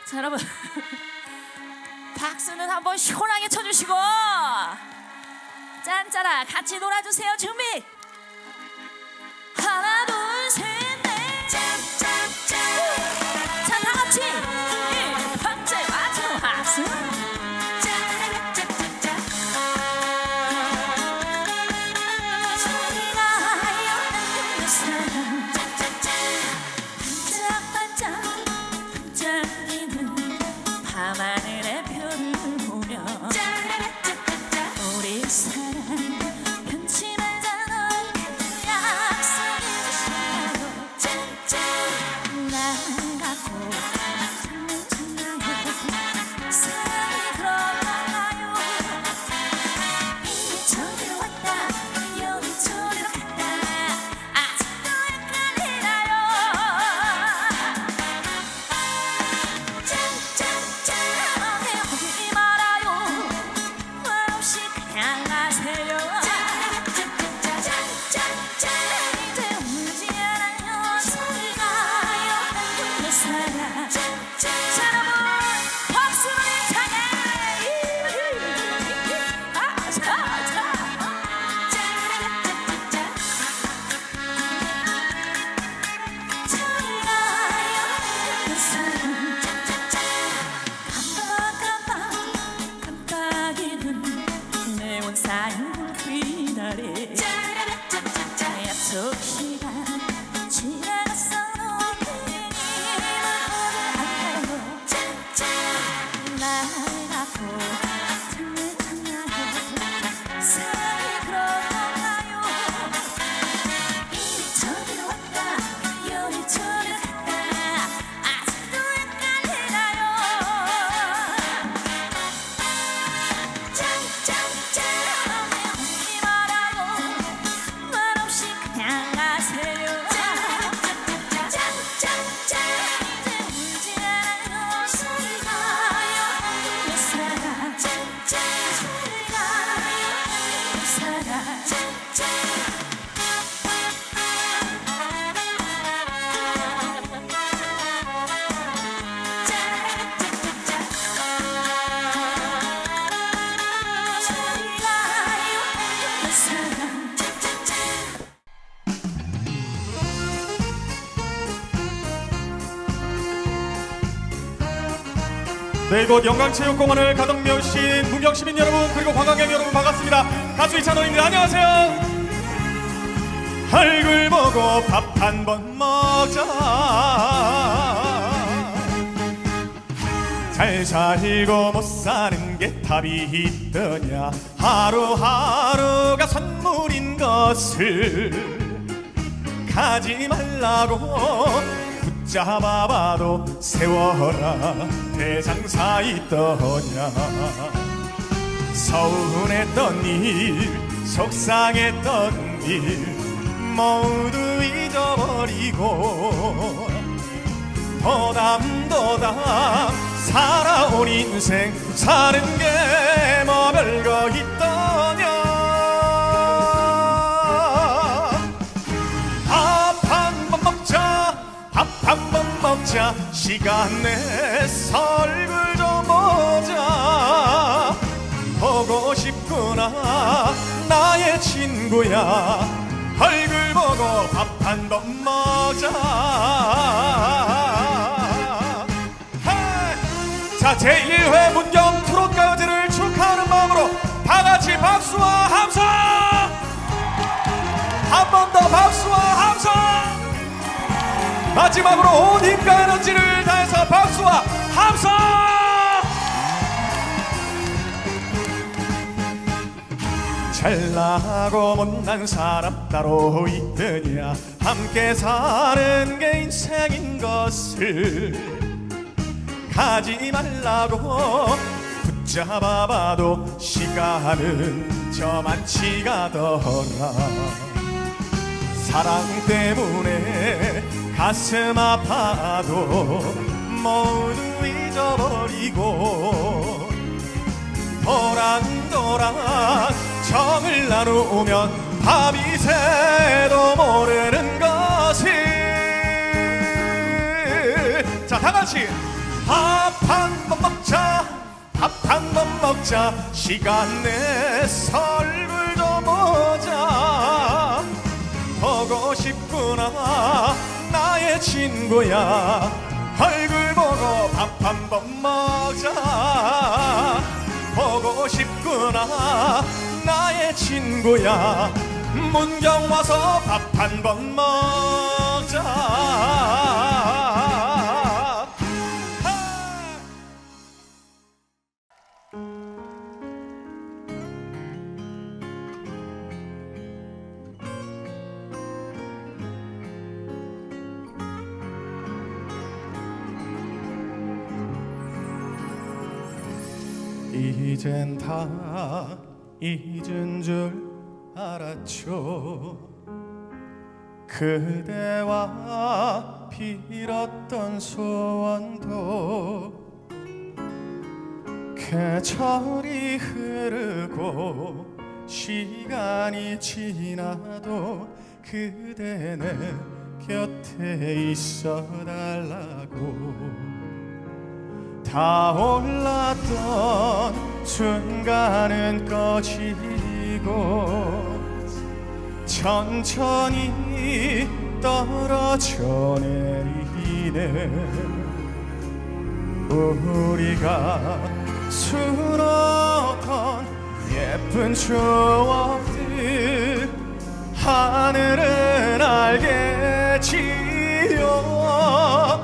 자 여러분 박수는 한번 시원하게 쳐주시고 짠짜라 같이 놀아주세요. 준비 하나 둘 셋 넷 짠짠짠 자 다같이 일 번째 마지막 박수 짠짠짠짠 소리가 하얀 사랑 짠짠짠 반짝반짝 반짝이는 밤하늘의 별을 보며 우리 사랑 변치 말자는 약속해주시나요 날 갖고 장난쳤나요 사랑이 그런가요 이미 저기로 왔다 여기 저리로 갔다 아직도 헷갈리나요 짠짠짠 오지 말아요 말없이 그냥 가세요 짠짠짠짠 이제 울지 않아요 소리가요 내 사랑 자 여러분 박수를 향해 아자자 짠짠짠짠 소리가요 내 사랑 깜빡깜빡 깜빡이는 내온 사인 불빛 아래 약속 시간 지나갔어도 괜히 맘을 안 가요 날 갖고 장난쳤나요 사랑이 그런가요 이미 저기로 왔다 여기 저리로 갔다 아직도 헷갈리나요 짠짠짠 오지 말아요 말없이 그냥 가세요 짠짠짠 이제 울지 않아요 소리가요 내 사랑 소리가요 내 사랑 소리가요 내 사랑 네, 이곳 영광체육공원을 가득 메우신 문경시민 여러분 그리고 관광객 여러분 반갑습니다. 가수 이찬원입니다. 안녕하세요. 얼굴 보고 밥 한 번 먹자 잘 살고 못 사는 게 답이 있더냐 하루하루가 선물인 것을 가지 말라고 붙잡아봐도 세워라 대장사 있더냐 서운했던 일 속상했던 일 모두 잊어버리고 도담도담 살아온 인생 사는 게 뭐 별거 있더냐 밥 한 번 먹자 밥 한 번 먹자 시간 내서 얼굴 좀 보자 보고 싶구나 나의 친구야 얼굴 보고 밥 한 번 먹자 자 제일 회 문경 트롯가요제를 축하하는 마음으로 다같이 박수와 함성 한 번 더 박수와 함성 마지막으로 온 힘과 에너지를 다해서 박수와 함성 잘나고 못난 사람 따로 있더냐 함께 사는 게 인생인 것을 가지 말라고 붙잡아봐도 시간은 저만치 가더라 사랑 때문에 가슴 아파도 모두 잊어버리고 도란도란 정을 나누면 밥이 새도 모르는 것을 자 다같이 밥 한 번 먹자 밥 한 번 먹자 시간 내서 얼굴도 보자 보고 싶구나 나의 친구야 얼굴 보고 밥 한 번 먹자 보고 싶구나 나의 친구야 문경 와서 밥 한 번 먹자 이젠 다 잊은 줄 알았죠 그대와 빌었던 소원도 계절이 흐르고 시간이 지나도 그대 내 곁에 있어달라고 다 올랐던 순간은 꺼지고 천천히 떨어져 내리네 우리가 수놓던 예쁜 추억들 하늘은 알겠지요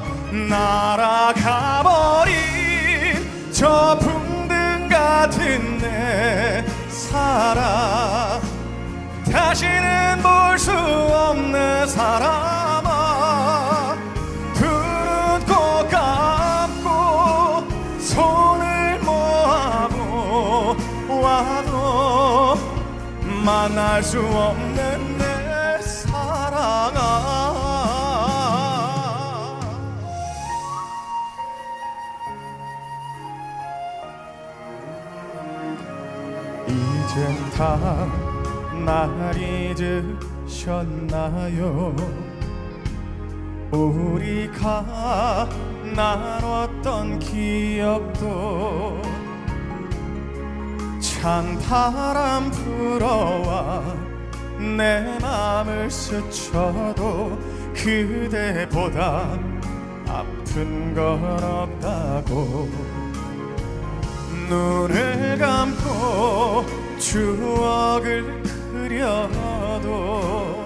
날아가버린 저 풍등 같은 내 사랑 다시는 볼 수 없는 사람아 푸른 꽃 감고 손을 모아보 와도 만날 수 없는 내 사랑아 이젠 다 날 잊으셨나요 우리가 나눴던 기억도 찬바람 불어와 내 맘을 스쳐도 그대보다 아픈 건 없다고 눈을 감고 추억을 그려도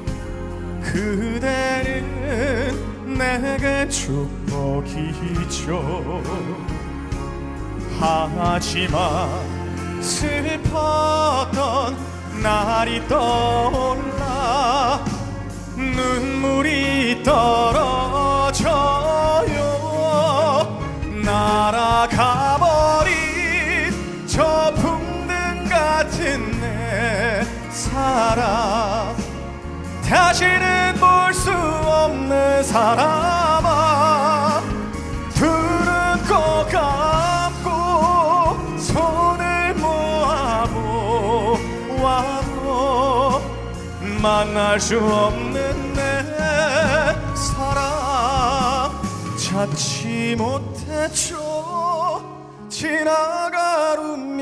그대는 내게 축복이죠 하지만 슬펐던 날이 떠올라 눈물이 떨어져요 날아가버린 저 풍등 같은 내 사랑 다시는 볼 수 없는 사람아 푸른 꽃 감고 손을 모아보 와도 만날 수 없는 내 사랑 찾지 못했죠 지나갈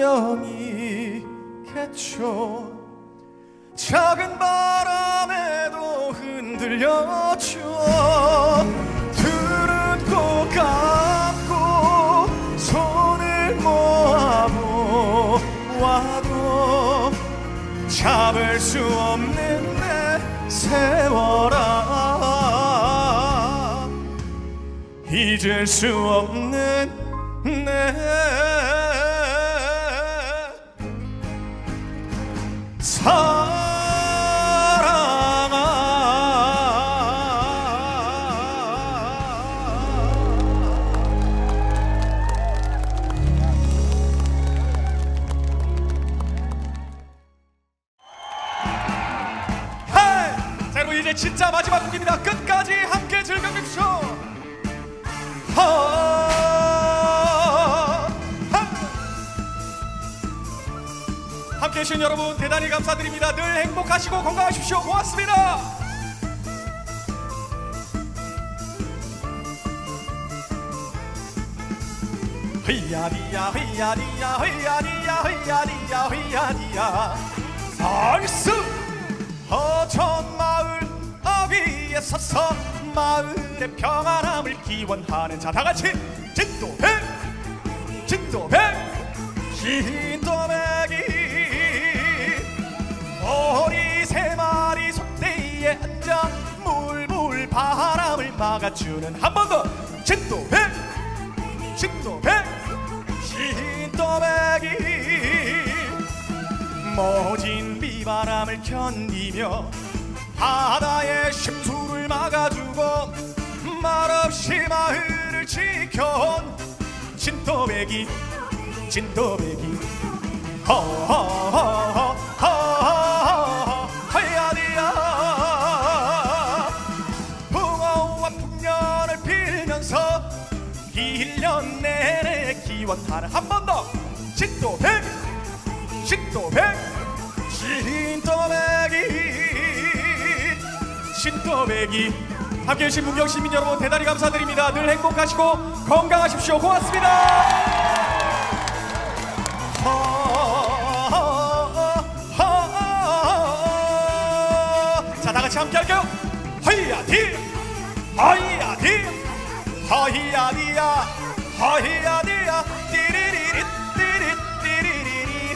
운명이겠죠 작은 바람에도 흔들렸죠 푸른 꽃 감고 손을 모아보 와도 잡을 수 없는 내 세월아 잊을 수 없는 내 이제 진짜 마지막 곡입니다. 끝까지 함께 즐겨주십시오. 함께 해주신 여러분 대단히 감사드립니다. 늘 행복하시고 건강하십시오. 고맙습니다. 휘야디야 휘야디야 휘야디야 휘야디야 휘야디야 나이스. 허전 마을 어귀에 서서 마을의 평안함을 기원하는 자 다같이 진도백 진도백 진도백이 머리 세 마리 속대에 앉아 물물 바람을 막아주는 한 번 더 진도백 진도백 진도백이 모진 비바람을 견디며 바다의 심수를 막아주고 말없이 마을을 지켜온 진도백이 진도백이 허허허허허허 하야디야 붕어와 풍년을 빌면서 일 년 내내 기원하는 한 번 더 진도백 진도백 진도백이 진도백이 함께해 주신 문경 시민 여러분 대단히 감사드립니다. 늘 행복하시고 건강하십시오. 고맙습니다. 자 다같이 함께 할게요. 허이야디 허이야디 허이야디야 허이야디야 띠리리리 띠리 띠리리리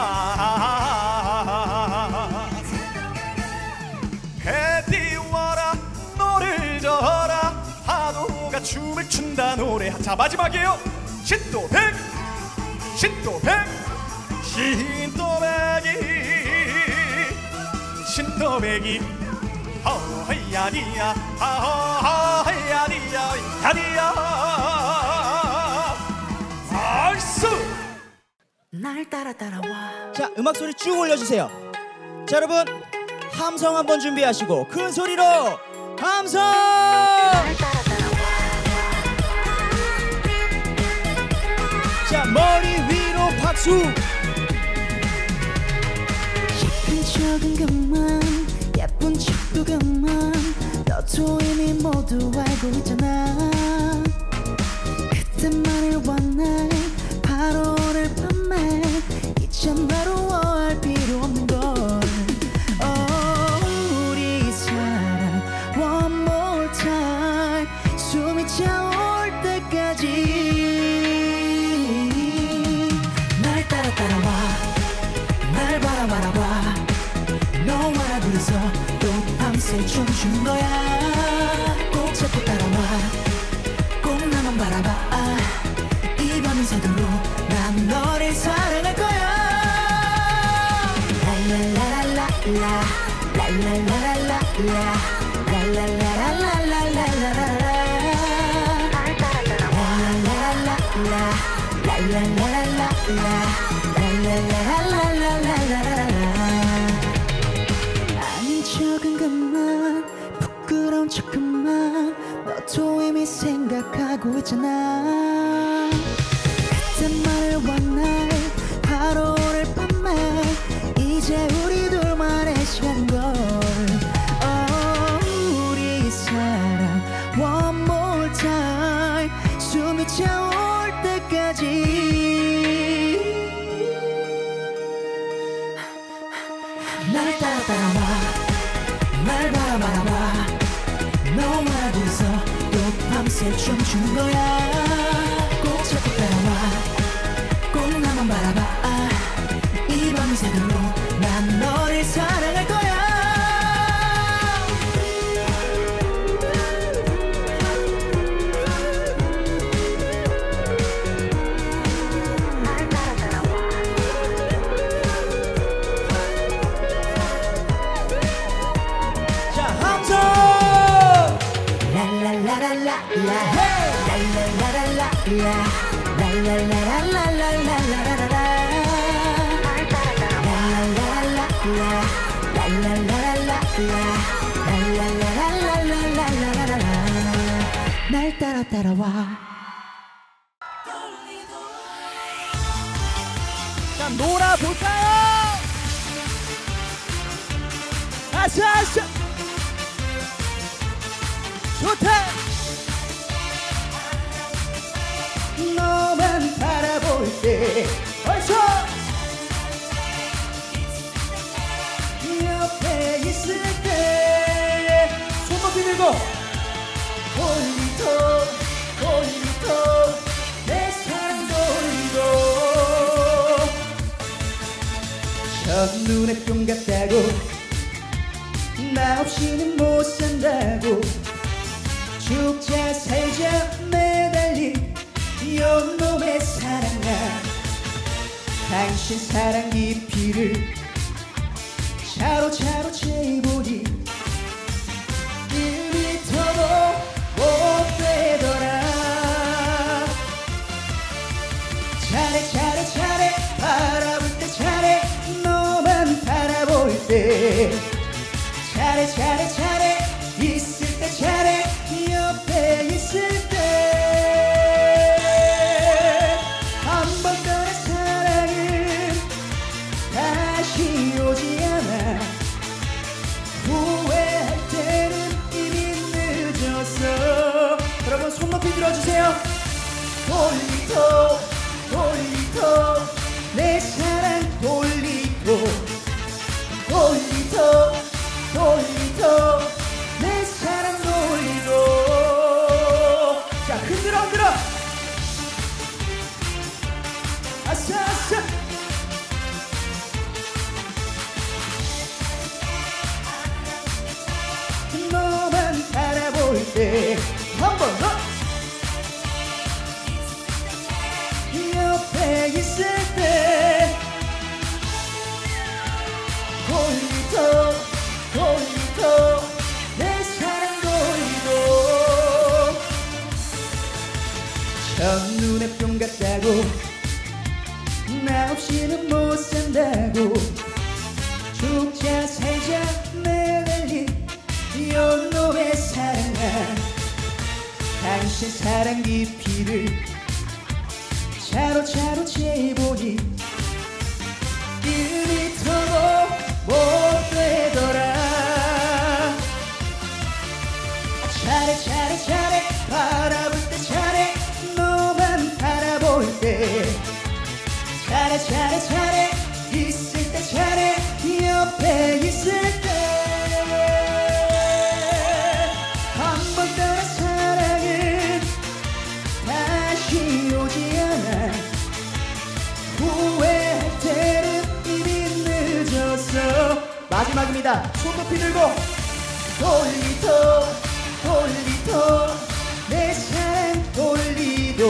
아 해 띄워라 노를 져라 파도가 춤을 춘다 노래. 자 마지막이에요. 진도백 진도백 진도백이 진도백이 허야디야 허야디야 야디야 나이스. 날 따라 따라와. 자, 음악 소리 쭉 올려주세요. 자, 여러분 함성 한번 준비하시고 큰 소리로 함성. 자, 머리 위로 박수. 예쁜 척은 그만 예쁜 척도 그만 너도 이미 모두 알고 있잖아. 그때만을 원해 바로 오늘 밤에 이제 외로워할 필요 없는 걸. oh, 우리 사랑 one more time 숨이 차올 때까지 날 따라 따라와 날 바라 바라봐 너와 둘이서 또 밤새 춤추는 거야. 꼭 잡고 따라와 꼭 나만 바라봐. 이 밤이 새도록 난 너를 사랑할 거야. 랄랄라랄라 랄랄라랄라 랄랄라랄라랄라랄라 랄랄라랄라 랄랄라랄라랄라랄라 아닌 척은 그만 부끄러운 척 그만 너도 이미 생각하고 있잖아. 그때만을 원해 바로 오늘 밤에 이제 우리 둘만의 시간걸. oh, 우리 사랑 one more time 숨이 차올 때까지 날 따라 따라와 날 바라 바라봐 너와 둘이서 또 밤새 춤추는 거야. 꼭 잡고 따라와 꼭 나만 바라봐. 이 밤이 새도록 난 너를 사랑할 거야. 자, 함성. 랄랄라랄라 랄랄라랄라 랄랄라랄라랄라랄라랄라 날 따라 따라와. 자, 놀아볼까요? 아싸 아싸. 좋다. 너만 다 돌리도 돌리도 내 사랑 돌리도 첫눈에 뿅 같다고 나 없이는 못 산다고 죽자 살자 매달린 요놈의 사랑아 당신 사랑 깊이를 차로차로 재보니 일 미터도 못 되더라 잘해 잘해 잘해 바라볼 때 잘해 너만 바라볼 때 잘해 잘해 잘해 있을 때 잘해 옆에 있을 때 한 번 떠난 사랑은 다시 오지 않아 후회할 때는 이미 늦었어 여러분 손 높이 들어주세요 돌리도 돌리도 내 사랑 돌리도 돌리도 돌리도 내 사랑 돌리도 자 흔들어 흔들어 아싸 아싸 너만 바라볼 때 한 번 더 옆에 있을 때 돌리도 돌리도 내 사랑 돌리도 첫눈에 뿅 같다고 나 없이는 못 산다고 죽자 살자 매달린 요놈의 사랑아 당신 사랑 깊이를 차로차로 재보니 일 미터도 못 되더라 잘해 잘해 잘해 바라볼 때 잘해 너만 바라볼 때 잘해 잘해 잘해 있을 때 잘해 옆에 있을 때 한 번 떠난 사랑은 다시 오지 않아 후회할 때는 이미 늦었어 마지막입니다 손 높이 들고 돌리도 돌리도 내 사랑 돌리도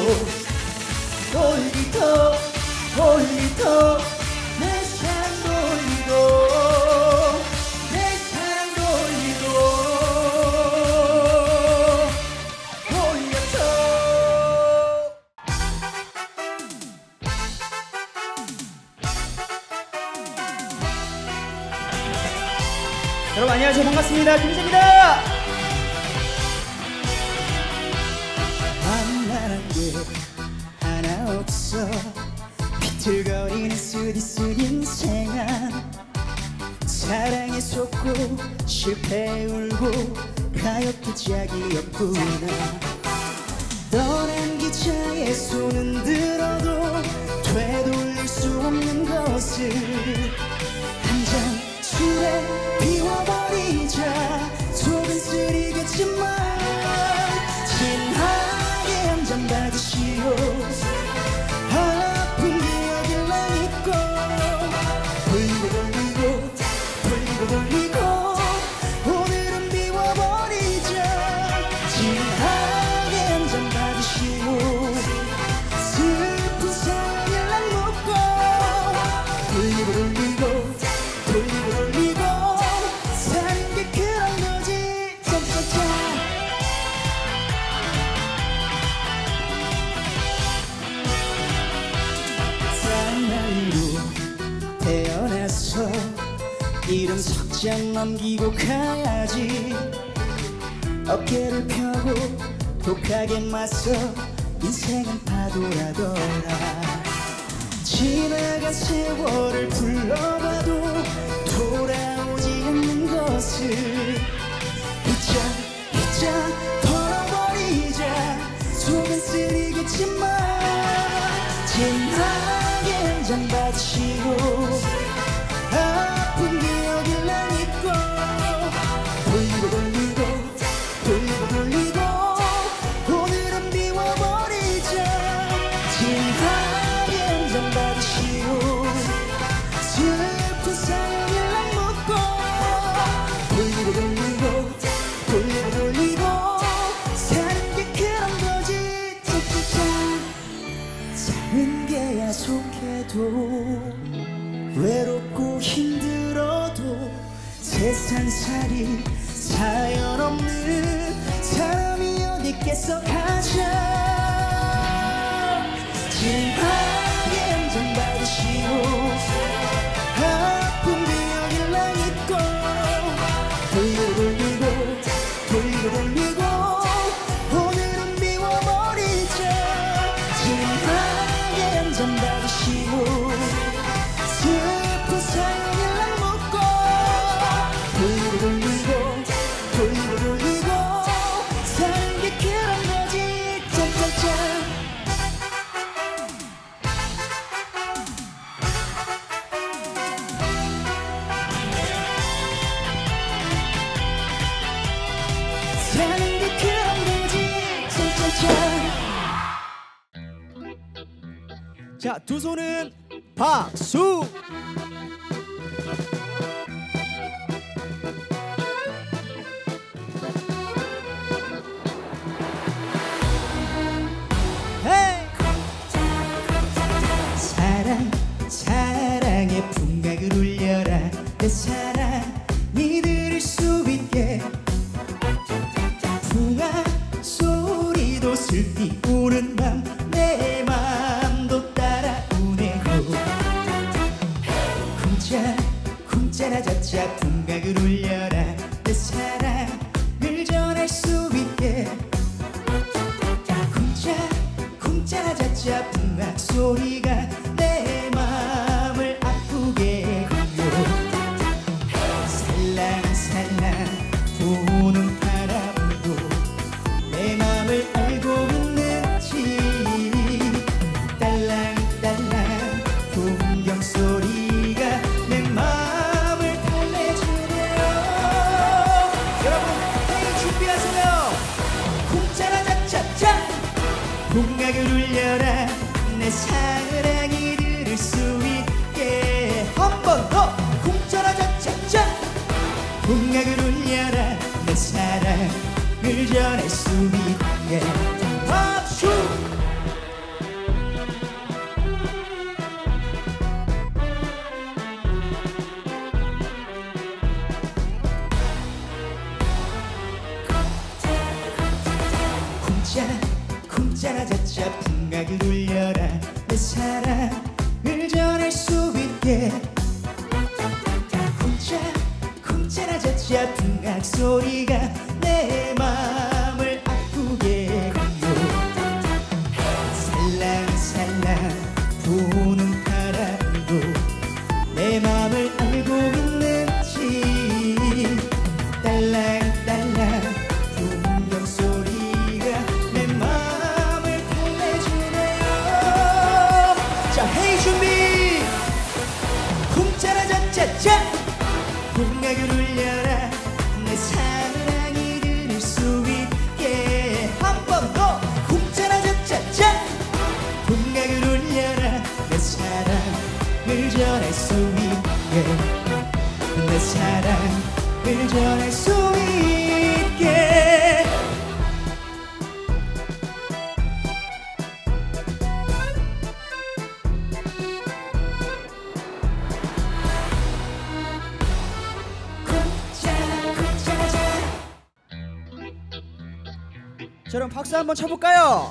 돌리도 돌리도 내 사랑 돌리도 내 사랑 돌리도 돌려줘 여러분 안녕하세요 반갑습니다 김희재입니다 만만한 게 하나 없어 비틀거리는 쓰디쓴 인생아 사랑에 속고 실패에 울고 가엾게 짝이 없구나 떠난 기차에 손은 들어도 되돌릴 수 없는 것을 한 장 술에 비워버리자 속은 쓰리겠지만 진하게 한 잔 받으시오 아픈 기억을 난 잊고 돌리고 돌리고 돌리고 돌리고 오늘은 비워버리자 진하게 한 잔 받으시오 슬픈 사랑을 난 묻고 돌리고 돌리고 돌리고 돌리고 사는 게 그런 거지 짠짠짠 나이로 태어나서 이름 석장 넘기고 가야지 어깨를 펴고 독하게 맞서 인생은 파도라더라 지나간 세월을 불러봐도 돌아오지 않는 것을 잊자 잊자 털어버리자 속은 쓰리겠지만 진하게 한 잔 받으시고 아픈 기억을 난 잊고 돌리고 돌리고 돌리고 돌리고 외롭고 힘들어도 세상살이 사연 없는 사람이 어디 있겠어. 가자 진하게 한잔 받으시고 아픈 기억일랑 잊고 돌리고 돌리고 돌리고 돌리고 오늘은 미워버리자. 진하게 한잔 받으시고 슬픈 사연일랑 묻고 돌리고 돌리고 돌리고 돌리고 사는 게 그런 거지. 짠짠짠. 사는 게 그런 거지. 짠짠짠. 자, 두 손은 박수. 헤이! 사랑 사랑의 풍각을 울려라. 내 사랑이 들을 수 있게 풍악 소리도 슬피 우는 밤 내 맘도 따라오네요. 쿵짜 쿵짜라 자자 풍각을 울려라. 내 사랑을 전할 수 있게 쿵짜 쿵짜라 자자 풍악 소리가 내 맘을 아프게 해요. 살랑살랑 부는 바람도 내 맘을 알고 있는지 딸랑딸랑 풍경 소리가 내 맘을 달래주네요. 여러분 회의 준비하세요. 쿵짜라 자자자 풍악을 울려라. 내 사랑이 들을 수 있게 한 번 더 쿵짜라 자자자 풍악을 울려라. 내 사랑을 전할 수 있게 박수. 쿵짜 쿵짜라 자자 풍악을 울려라. 내 사랑을 전할 수 있게 쿵짜 쿵짜라 자자 풍악 소리가 내 맘을 아프게 해요. 살랑살랑 부는 바람도 내 맘을 알고 있는지 딸랑딸랑 풍경 소리가 내 맘을 달래주네요. 자 헤이 준비. 쿵짜라 자자자 풍악을 울려라. 내 사랑이 들을 수 있게 한 번 더 쿵짜라 자자자 풍악을 울려라. 내 사랑을 전할 수 있게 내 사랑을 전할 수 있게. 자, 그럼 박수 한번 쳐볼까요?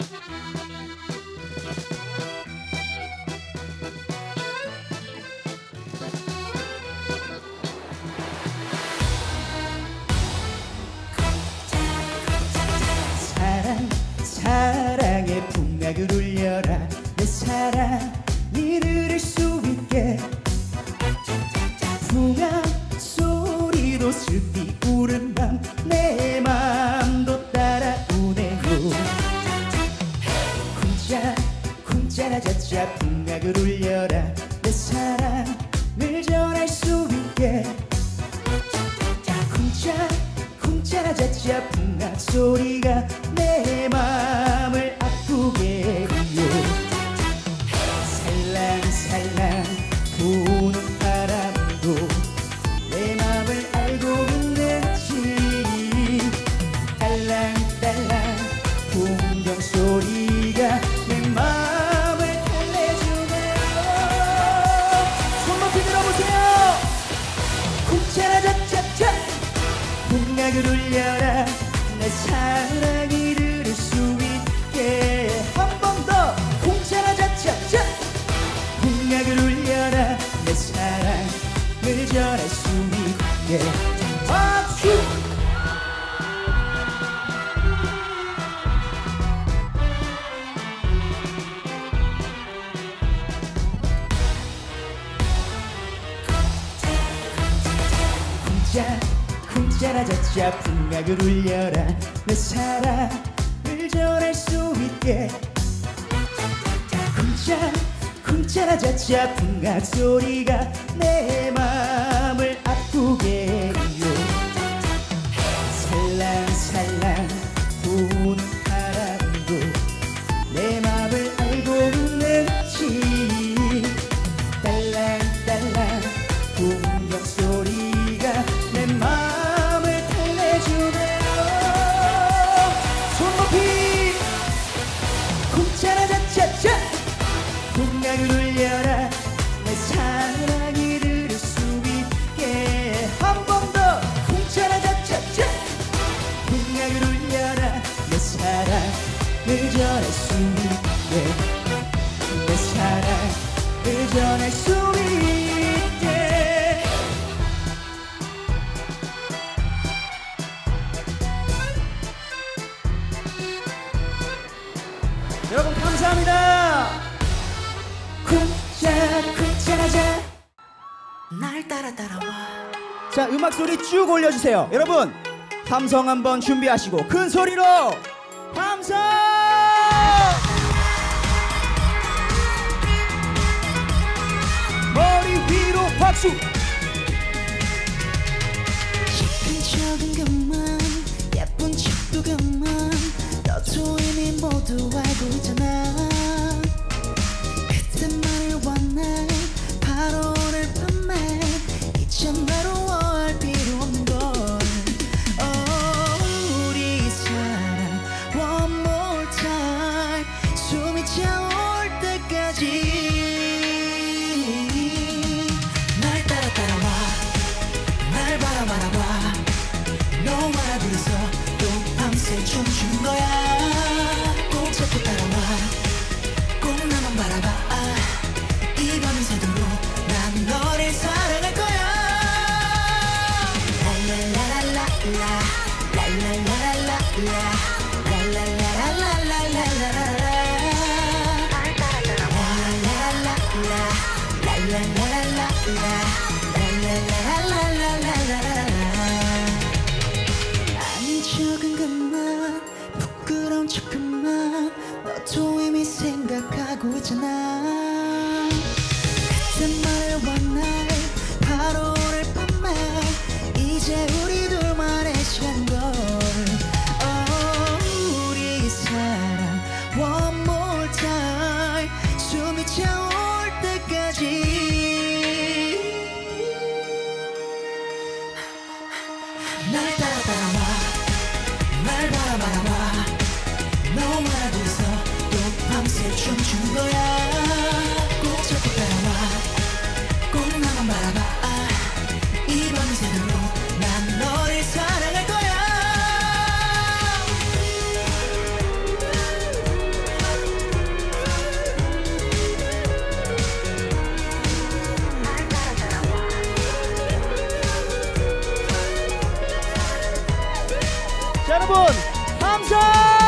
사랑 사랑의 풍악을 울려라. 내 사랑이 들을 수 있게 풍악 소리도 슬피 우는 밤 내 맘도 따라오네요. 쿵짜 쿵짜라 자자 풍악을 울려라. 내 사랑을 전할 수 있게 쿵짜 쿵짜라 자자 풍악 소리가 내 맘을 아프게 해요. 살랑살랑 부는 바람도 내 맘을 알고 있는지 딸랑딸랑 풍경 소리가 내 맘을 달래주네요. 내 사랑이 들을 수 있게 한 번 더 공짜라 자자자 풍악을 울려라 내 사랑을 전할 수 있게 박수 쿵짜라자짜 풍악을 울려라 내 사랑을 전할 수 있게 쿵짜 쿵짜라자짜 풍악 소리가 내 맘을 아프게 해요 살랑살랑 부는 바람도 내 맘을 알고 있는지 딸랑딸랑 풍경 소리가 내 맘을 달래주네요 손 높이 쿵짜라자차차 풍악을 울려라 내 사랑이 들을 수 있게 한 번 더 쿵짜라자차차 풍악을 울려라 내 사랑을 전할 수 있게 내 사랑을 전할 수 있게 여러분 감사합니다. 쿵짜 쿵짜라자 날 따라 따라와. 자 음악 소리 쭉 올려주세요. 여러분 함성 한번 준비하시고 큰 소리로 함성. 머리 위로 박수. 예쁜 척은 그만 예쁜 척도 그만 너도 이미 모두 알고 있잖아 그때만을 원해 바로 오늘 밤에 이제 외로워할 필요 없는 걸 oh, 우리 사랑 one more time 숨이 차올 때까지 날 따라 따라와 날 바라 바라봐 너와 둘이서 또 밤새 춤추는 거야 꼭 잡고 따라와 꼭 나만 바라봐 이 밤이 새도록 난 너를 사랑할 거야 랄랄라랄라 랄랄라랄라 랄랄라랄라랄라랄라 날 따라 따라와 랄랄라랄라 랄랄라랄라 랄랄라랄라랄라랄라 아닌 척은 그만 부끄러운 척 그만 너도 이미 생각하고 있잖아 그때만을 원해 바로 오늘 밤에 이제 우리 둘만의 시간걸 oh, 우리 사랑 one more time 숨이 차올 때까지 날 따라 따라와 날 바라 바라봐 너와 둘이서 또 밤새 춤추는 거야 꼭 잡고 따라와 꼭 나만 바라봐 이 밤이 새도록 난 너를 사랑할 거야 날 따라 따라와 자 여러분 함성.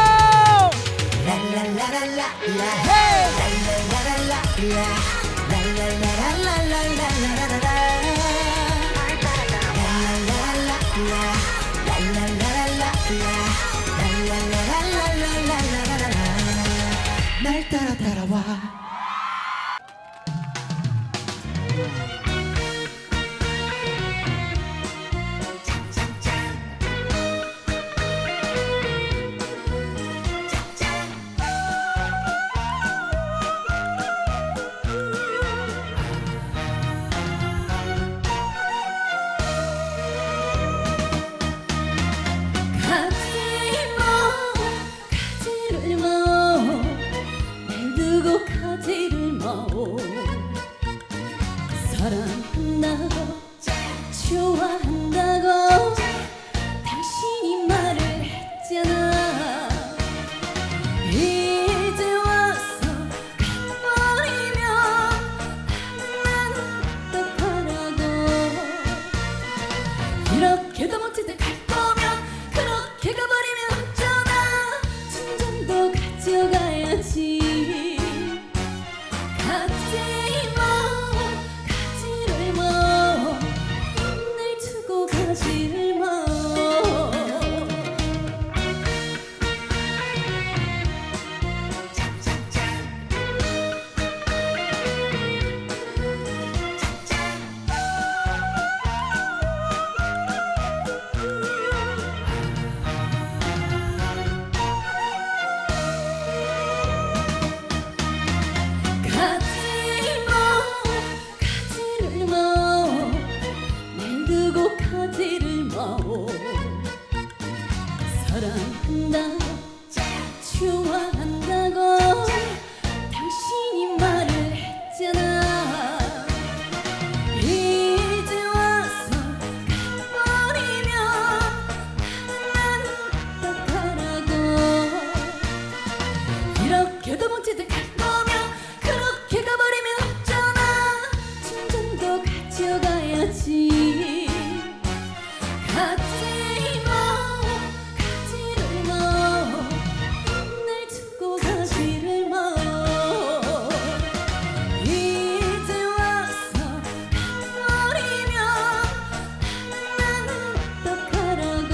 랄랄라랄라 헤이. 랄랄라랄라 랄랄라랄라랄라랄라랄라 날 따라 따라와 랄랄라랄라 랄랄라랄라랄라랄라랄라 날 따라 따라와 가지마 가지를 마 날 두고 가 좋아한다고 좋아한다고 당신이 말을 했잖아. 이제 와서 가버리면 나는 어떡하라고. 이렇게도 멈칫을 갈 거면 그렇게 가버리면 어쩌나. 충전도 가져가야지. 가지 마 가지를 마 날 두고 가지를 마. 이제 와서 가버리면 나는 어떡하라고.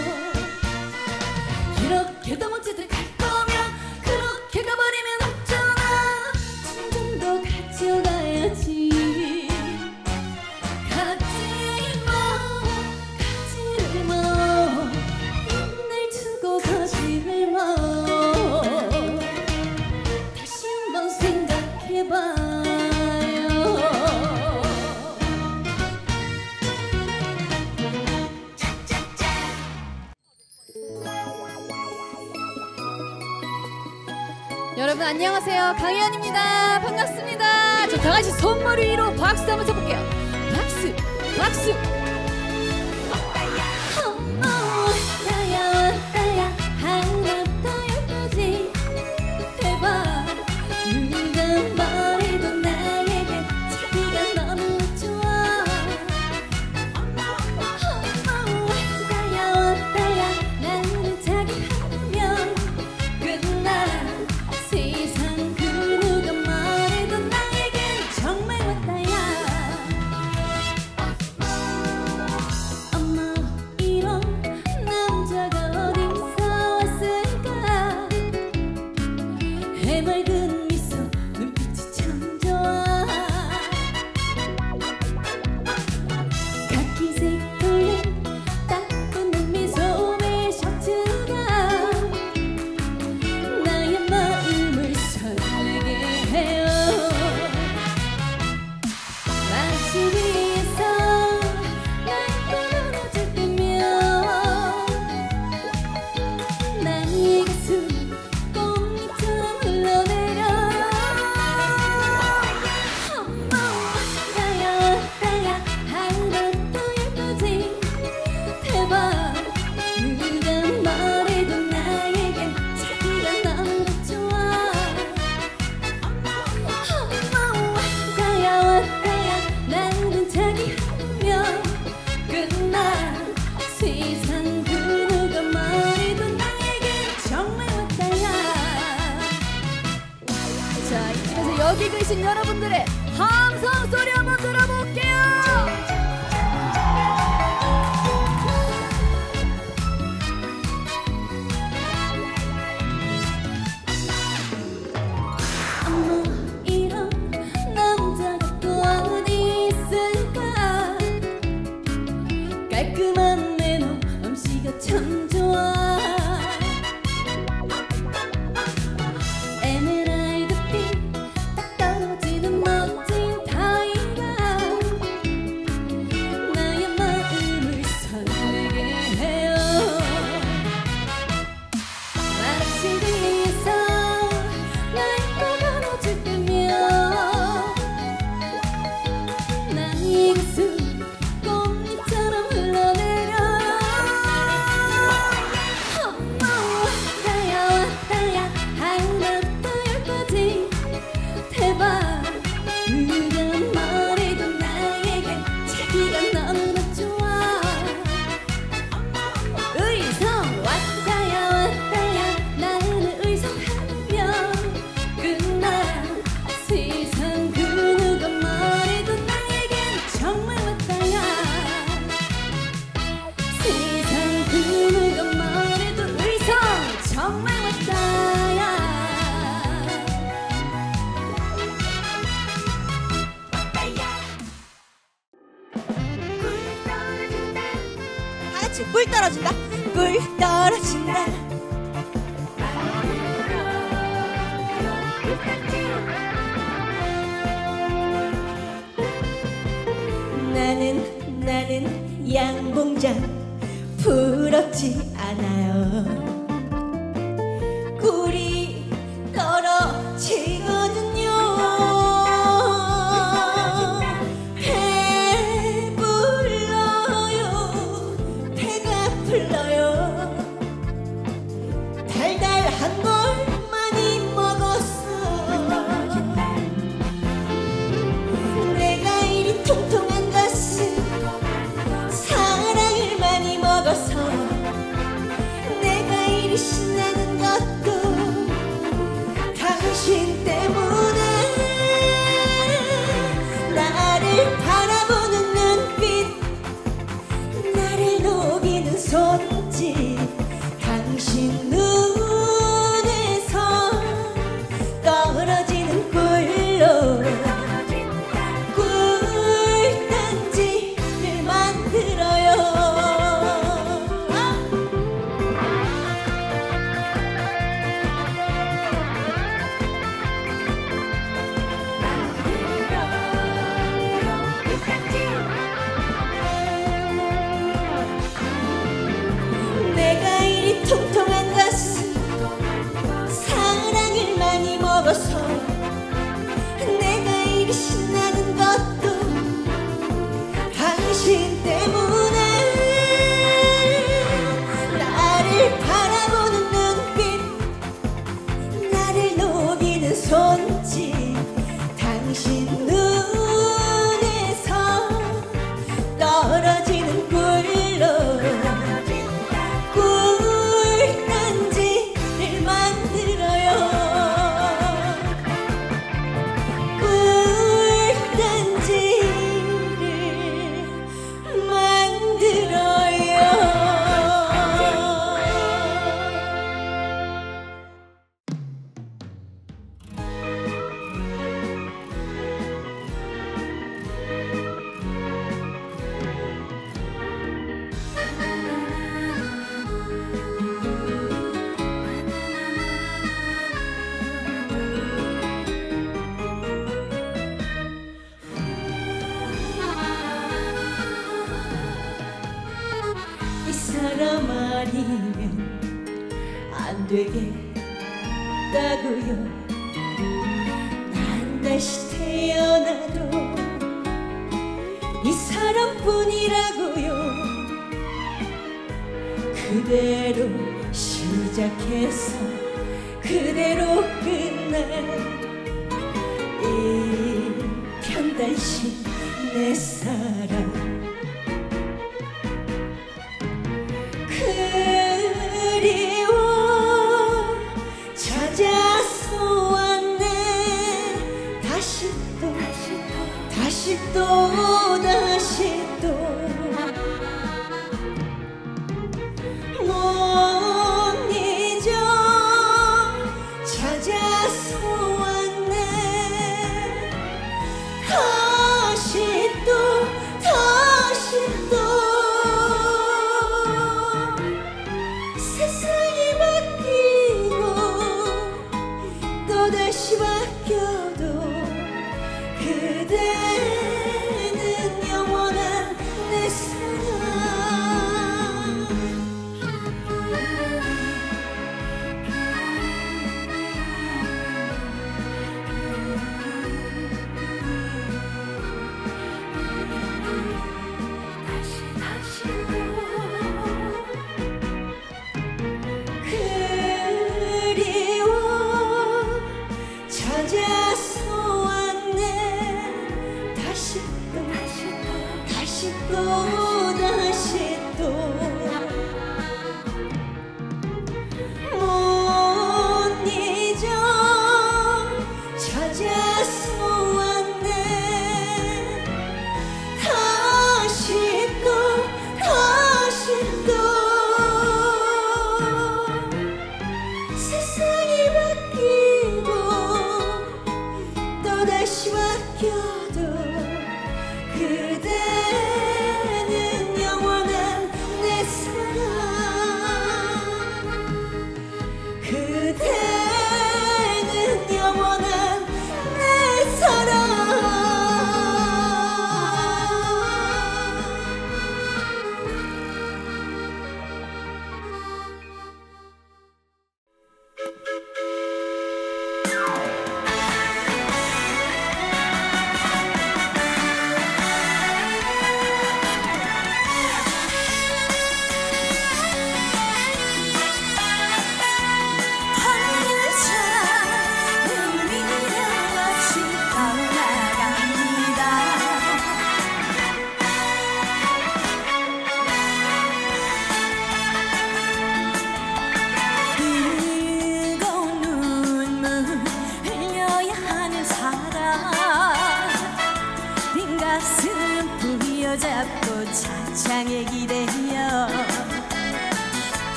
이렇게도 멈칫을 갈 거면 그렇게 가버리면 어쩌나. 충전도 가져가야지. 가지 마 가지를 마 날 두고 가지를 마. 다시 한번 생각해봐요. 여러분 안녕하세요. 강희연입니다. 반갑습니다. 저 다같이 손머리 위로 박수 한번 쳐볼게요. 박수 박수. 어머 왔다야 왔다야 하나 더 예쁘지. 대박 누가 말해도 나에겐 자기가 너무 좋아. 어머 왔다야 왔다야 나는 자기 하면 끝나. 세상 그 누가 말해도 나에겐 정말 왔다야. 어머 이런 남자가 어디서 왔을까. 해맑은 미소 눈빛이 참 좋아. 카키색 털린 따끈한 미소의 셔츠가 나의 마음을 설레게 해요. 마시 위에서 날 끌어줄 때면 나의 가슴이 꽃잎처럼 흘러내려. 어머 왔다야 왔다야 하나 더 예쁘지. 대박 누가 말해도 나에겐 자기가 너무 좋아. 어머 왔다야 왔다야 나는 자기 하면 끝나. 세상 그 누가 말해도 나에겐 정말 왔다야. 자 이쯤에서 여기 계신 여러분들의 함성 소리 한번 들어볼게요. 어머 이런 남자가 또 어디 있을까. 깔끔한 매너 음식이 참 좋아. 에메랄드빛 딱 떨어지는 멋진 타이밍. 단 걸 많이 먹었어. 내가 이리 통통한 것은 사랑을 많이 먹어서. 내가 이리 신나는 것도 당신 때문에. 나를 바라보는 눈빛, 나를 녹이는 손짓, 당신 눈에서 떨어지는 꿀로 꿀단지를 만들어요. 내가 이리 통통한 것은 사랑을 많이 먹어서. 내가 이리 신나는 것도 당신 때문에. 나를 바라보는 눈빛, 나를 녹이는 손짓, 당신 눈에서 떨어지는 꿀로 꿀단지를 만들어요. 꿀단지를 만들어요. 이 사람 아니면 안 되겠다고요. 난 다시 태어나도 이 사람뿐이라고요. 그대로 시작해서 그대로 끝날 일편단심 내 사랑. 그리워 찾아서 왔네. 다시 또 다시 또 다시 또 못 잊어. 찾아서 왔네. 다시 또 다시 또 세상이 바뀌고 또다시 바뀌어도 그대는 영원한 내 사랑. 다시 다시 그리워 찾아서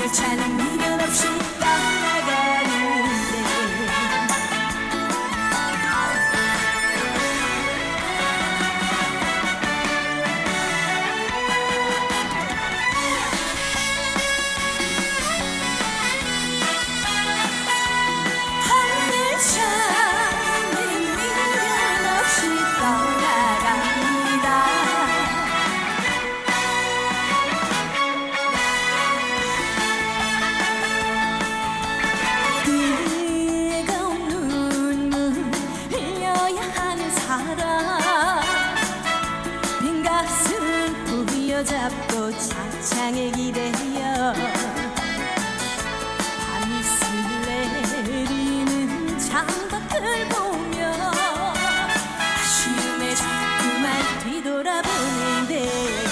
참여차는 미련 없이 떠나가는데 잡고 차창에 기대어 밤이슬 내리는 창밖을 보며 아쉬움에 자꾸만 뒤돌아보는데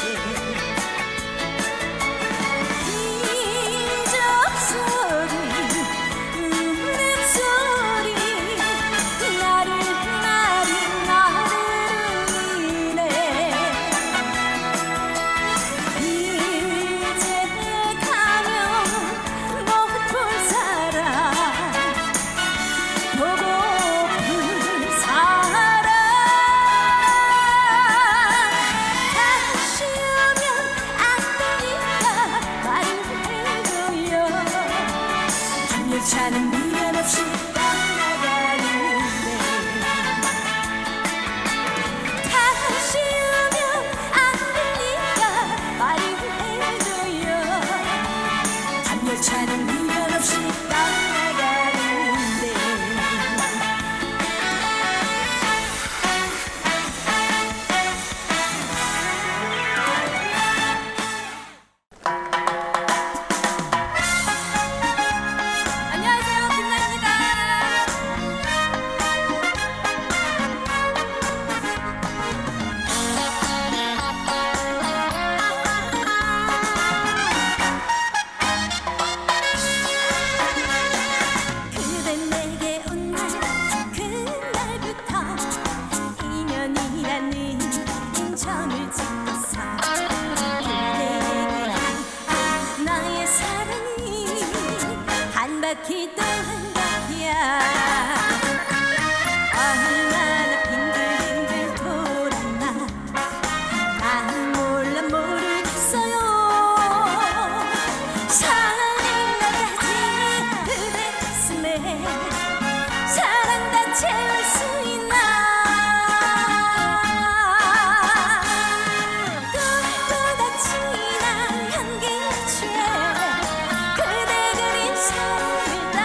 기적소리 울음소리 나를 나를 나를 울리네 차는 미련 없이 떠나가는데 다시 오면 안 되니까 말을 해줘요 담요차는 미련 없이 떠나가는데 바퀴 또 한 바퀴야 얼마나 빙글빙글 돌았나 난 몰라 모르겠어요 사랑이 나가지 그대 가슴에 사랑 다 채울 수 있나 꿈보다 진한 향기에 그대 그린 사랑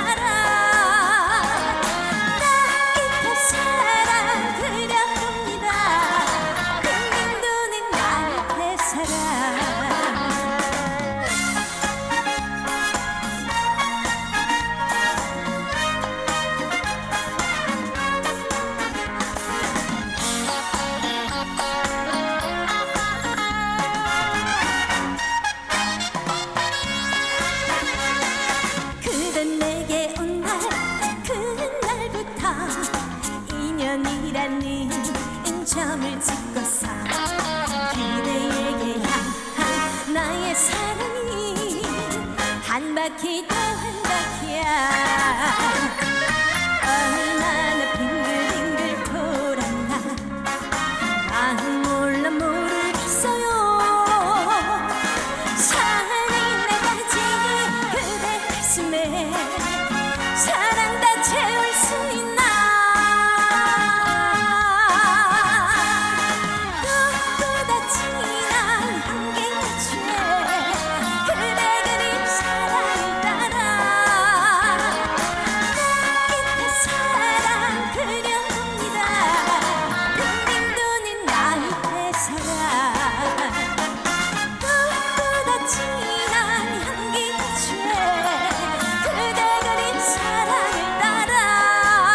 인연이라는 점을 찍고서 그대에게 향한 나의 사랑이 한 바퀴 또 한 바퀴야 얼마나 빙글빙글 돌았나 난 몰라 모르겠어요 사랑이 나가지 그대 가슴에 사랑 다 채울 수 있나 사랑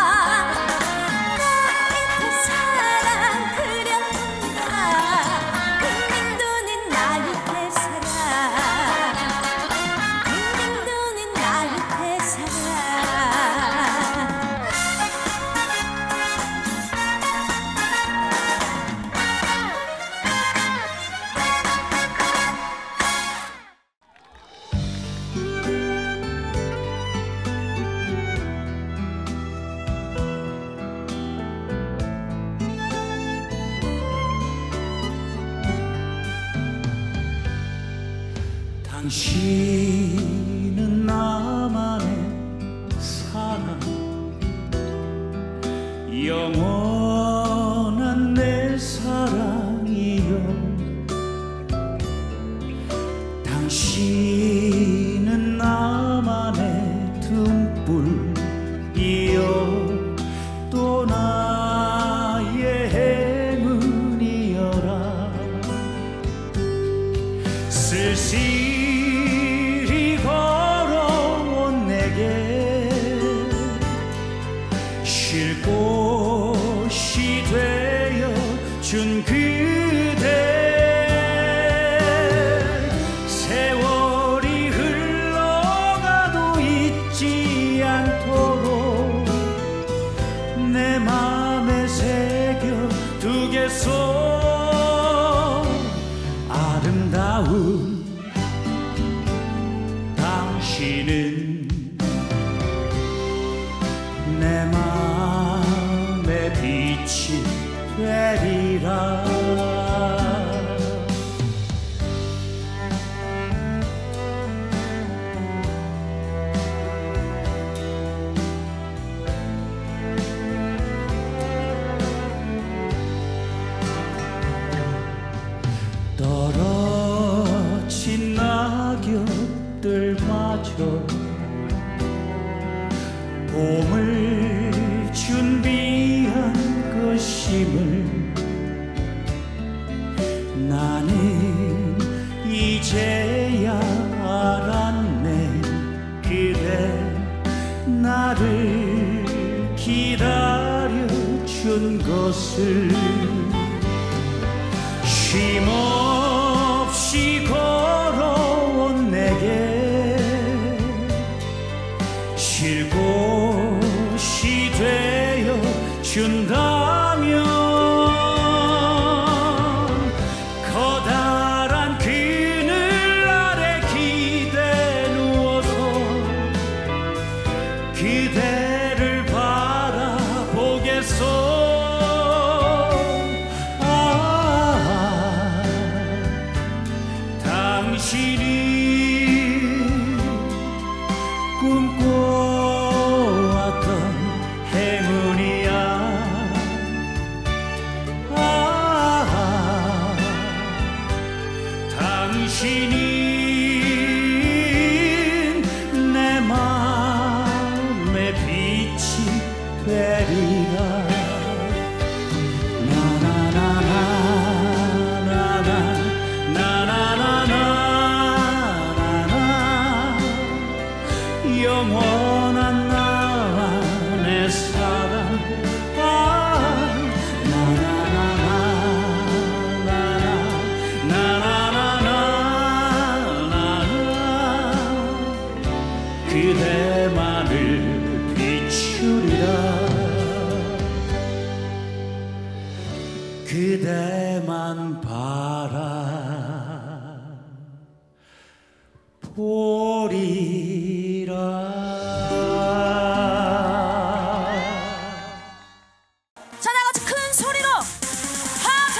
당신은 나만의 사랑 영원한 내 사랑이여 당신은 나만의 등불이여 또 나의 행운이여라 쓸쓸히 걸어온 내게 쉴 곳이 되어 준 그대 세월이 흘러가도 잊지 않도록 내 맘에 새겨두겠소 아름다운 당신은 내 맘의 빛이 되리라 떨어진 낙엽들마저 봄을 준비한 것임을 나는 이제야 알았네 그대 나를 기다려준 것을 쉼없이 걸어온 내게 쉴 곳이 되어 준다면 커다란 그늘 아래 기대 누워서 그대를 바라보겠소 당신이 꿈꿔왔던 행운이야 아, 당신이 내 맘의 빛이 되리라 영원한 나와 내 사랑 아, 나나나나나나나나나나 그대만을 비추리라 그대만 바라보리라 자, 나같이 큰 소리로 함성!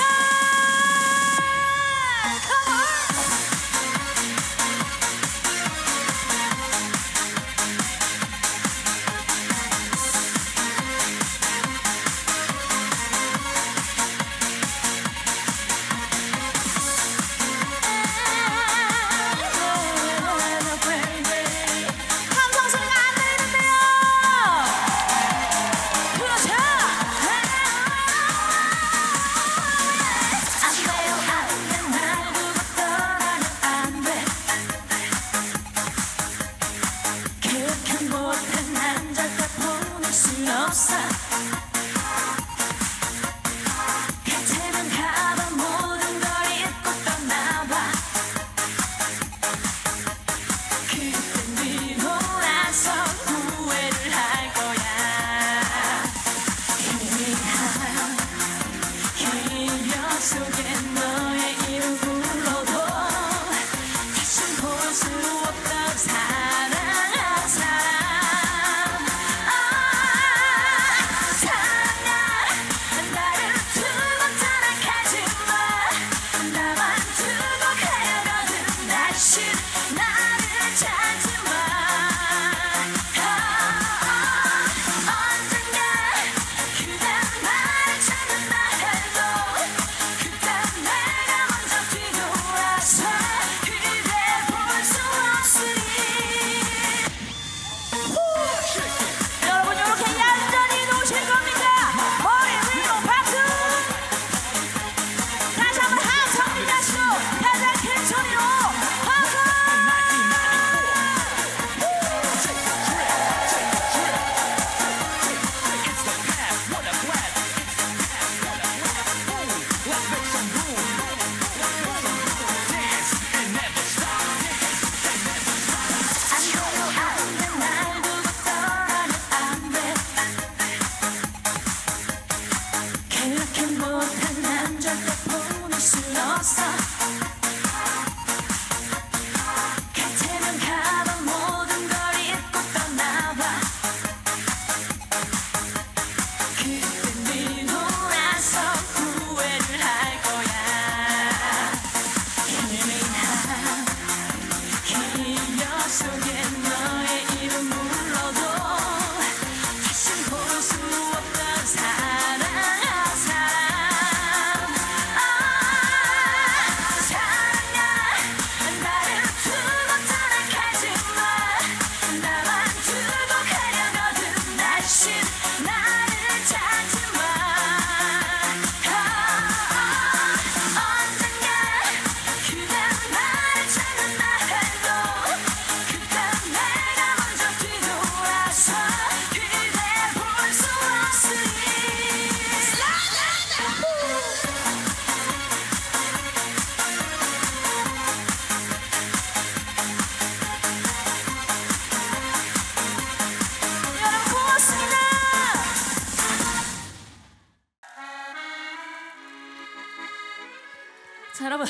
여러분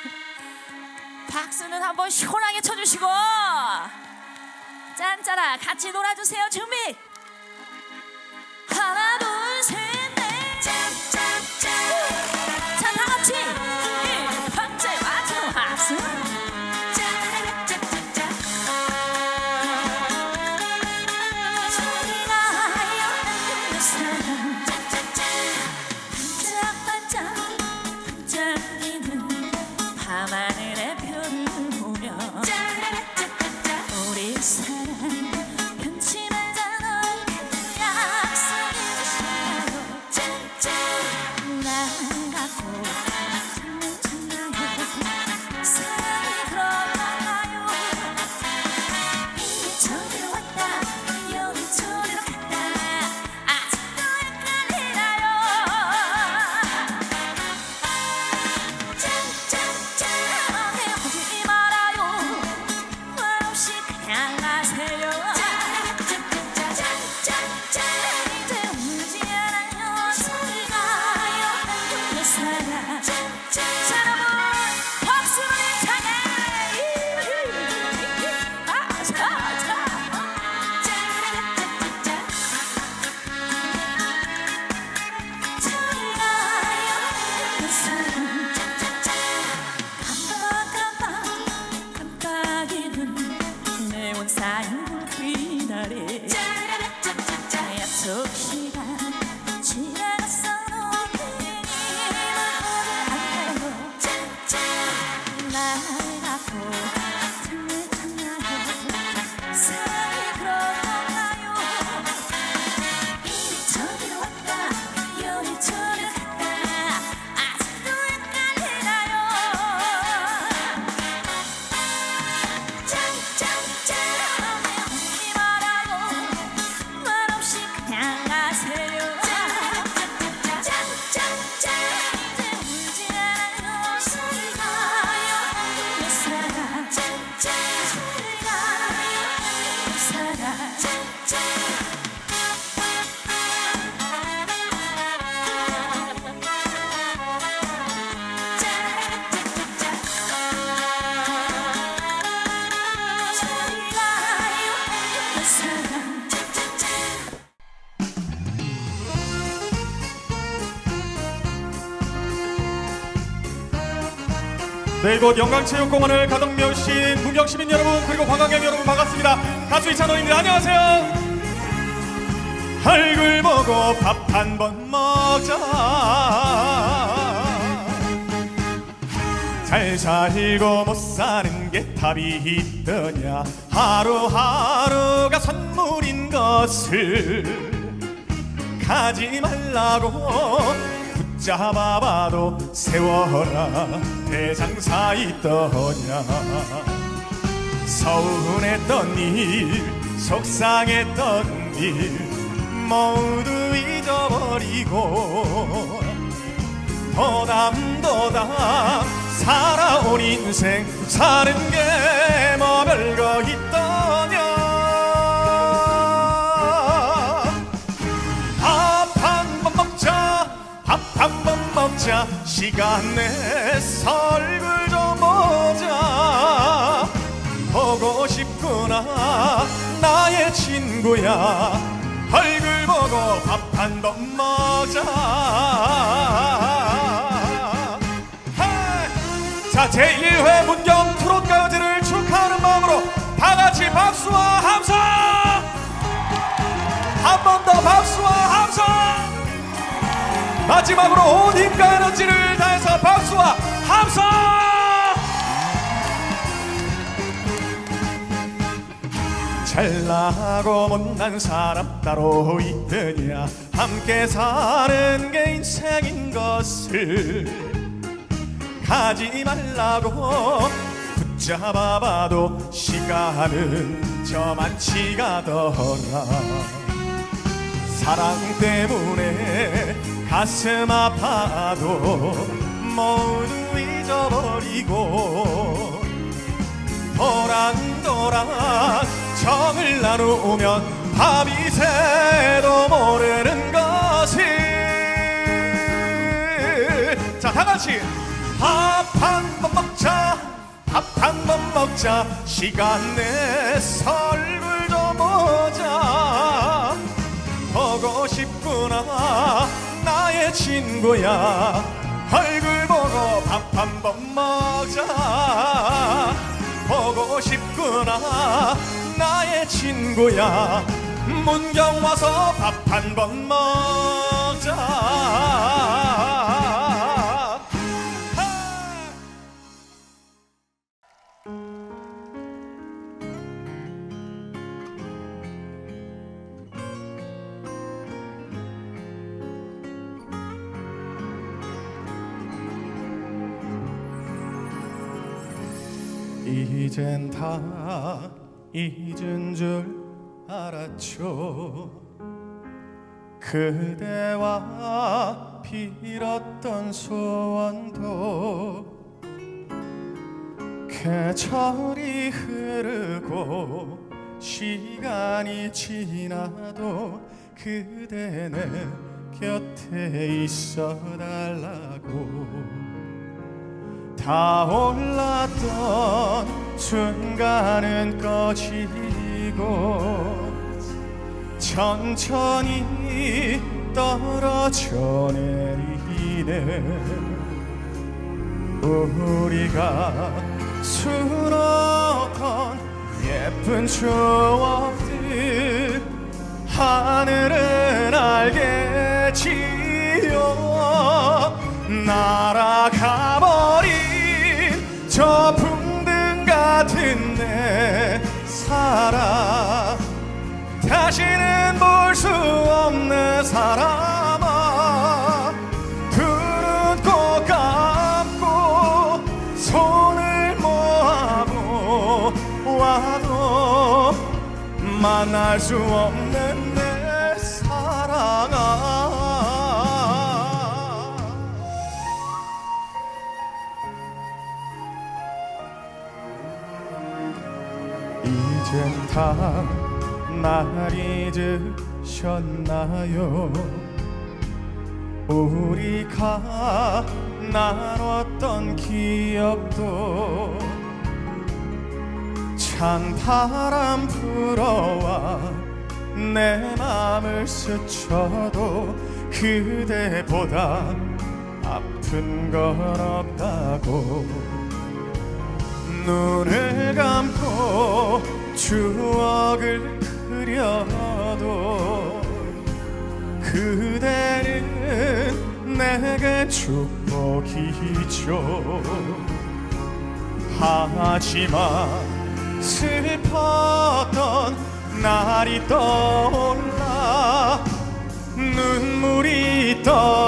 박수는 한번 시원하게 쳐주시고 짠짜라 같이 놀아주세요. 준비 하나 둘 셋 넷 짠짠짠 자 다같이 일박자 맞춰 박수 짠짜짜짜짜 소리나요 내 사랑 짠짠짠 반짝반짝 반짝이는 밤하늘의 별을 보며 우리 사랑 변치 말자는 약속해주세요. 날 갖고 장난쳤나요? 사랑이 그런가요? 이미 저리로 왔다 여기 저리로 갔다 아직도 헷갈리나요? 짠짠짠 헤어지지 말아요. 말없이 그냥 가세요. 짠짠짠 이제 울지 않아요. 소리나요 내 사랑 자 여러분 박수로 힘차게 아자자 짠짠짠 소리나요 내 사랑 깜빡깜빡 깜빡이는 내온 사인 불빛 아래 약속 시간 지나갔어도 괜히 말 오래 안 돼요. 날 갖고 장난쳤나요? 사랑이 그런가요? 이미 저리로 왔다 여기 저리로 갔다 아직도 헷갈리나요? 짠짠짠 울지 말아요. 말없이 그냥 가세요. 짠짠짠 이제 울지 않아요. 소리나요 내 사랑 소리나요 내 사랑 소리나요 내 사랑 네, 이곳 영광체육공원을 가득 메우신 문경시민 여러분 그리고 관광객 여러분 반갑습니다. 가수 이찬원입니다. 안녕하세요. 얼굴 보고 밥 한 번 먹자. 잘 살고 못 사는 게 답이 있더냐. 하루하루가 선물인 것을 가지 말라고 붙잡아봐도 세워라 대장사 있더냐. 서운했던 일 속상했던 일 모두 잊어버리고 도담도담 살아온 인생 사는 게 뭐 별거 있더냐. 밥 한 번 먹자 밥 한 번 먹자 시간 내서 얼굴 좀 보자. 보고 싶구나 나의 친구야. 얼굴 보고 밥 한 번 먹자. 헤이! 자 제일 회 문경 트롯가요제를 축하하는 마음으로 다같이 박수와 함성. 한 번 더 박수와 함성. 마지막으로 온 힘과 에너지를 다해서 박수와 함성. 잘나고 못난 사람 따로 있더냐. 함께 사는 게 인생인 것을 가지 말라고 붙잡아봐도 시간은 저만치 가더라. 사랑 때문에 가슴 아파도 모두 잊어버리고 도란도란 정을 나누면 밤이 새도 모르는 것을. 자 다같이 밥 한 번 먹자 밥 한 번 먹자 시간 내서 얼굴도 보자 보고 싶구나 나의 친구야 얼굴 보고 밥 한 번 먹자 보고 싶구나 나의 친구야 문경 와서 밥 한 번 먹자 이젠 다 잊은 줄 알았죠 그대와 빌었던 소원도 계절이 흐르고 시간이 지나도 그대 내 곁에 있어달라고 다 올랐던 순간은 꺼지고 천천히 떨어져 내리네 우리가 수놓던 예쁜 추억들 하늘은 알겠지요 날아가버린 저 풍등 같은 내 사랑 다시는 볼 수 없는 사람아 둘은 꼭 감고 손을 모아보 와도 만날 수 없는 내 사랑아 이젠 다 날 잊으셨나요 우리가 나눴던 기억도 찬 바람 불어와 내 맘을 스쳐도 그대보다 아픈 건 없다고 눈을 감고 추억을 그려도 그대는 내게 축복이죠 하지만 슬펐던 날이 떠올라 눈물이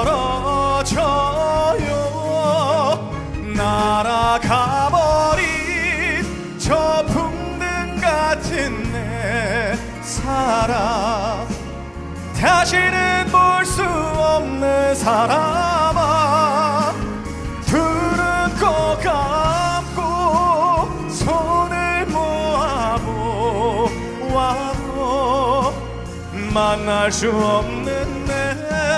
떨어져요 날아가버린 저 풍등 같은 내 사랑 다시는 볼 수 없는 사람아 둘은 꼭 감고 손을 모아보아도 만날 수 없는 내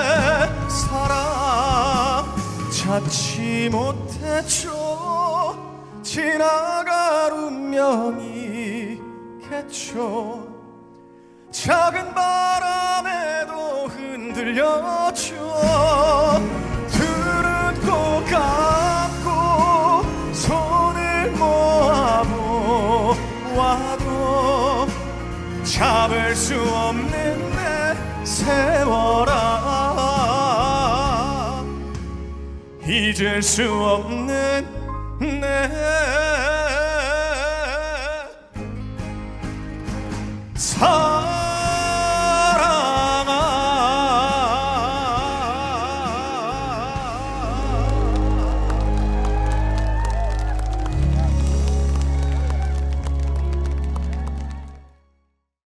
사랑 찾지 못했죠 지나갈 운명이겠죠 작은 바람에도 흔들렸죠 둘은 꼭 감고 손을 모아보아도 잡을 수 없는 내 세월아 잊을 수 없는 내 사랑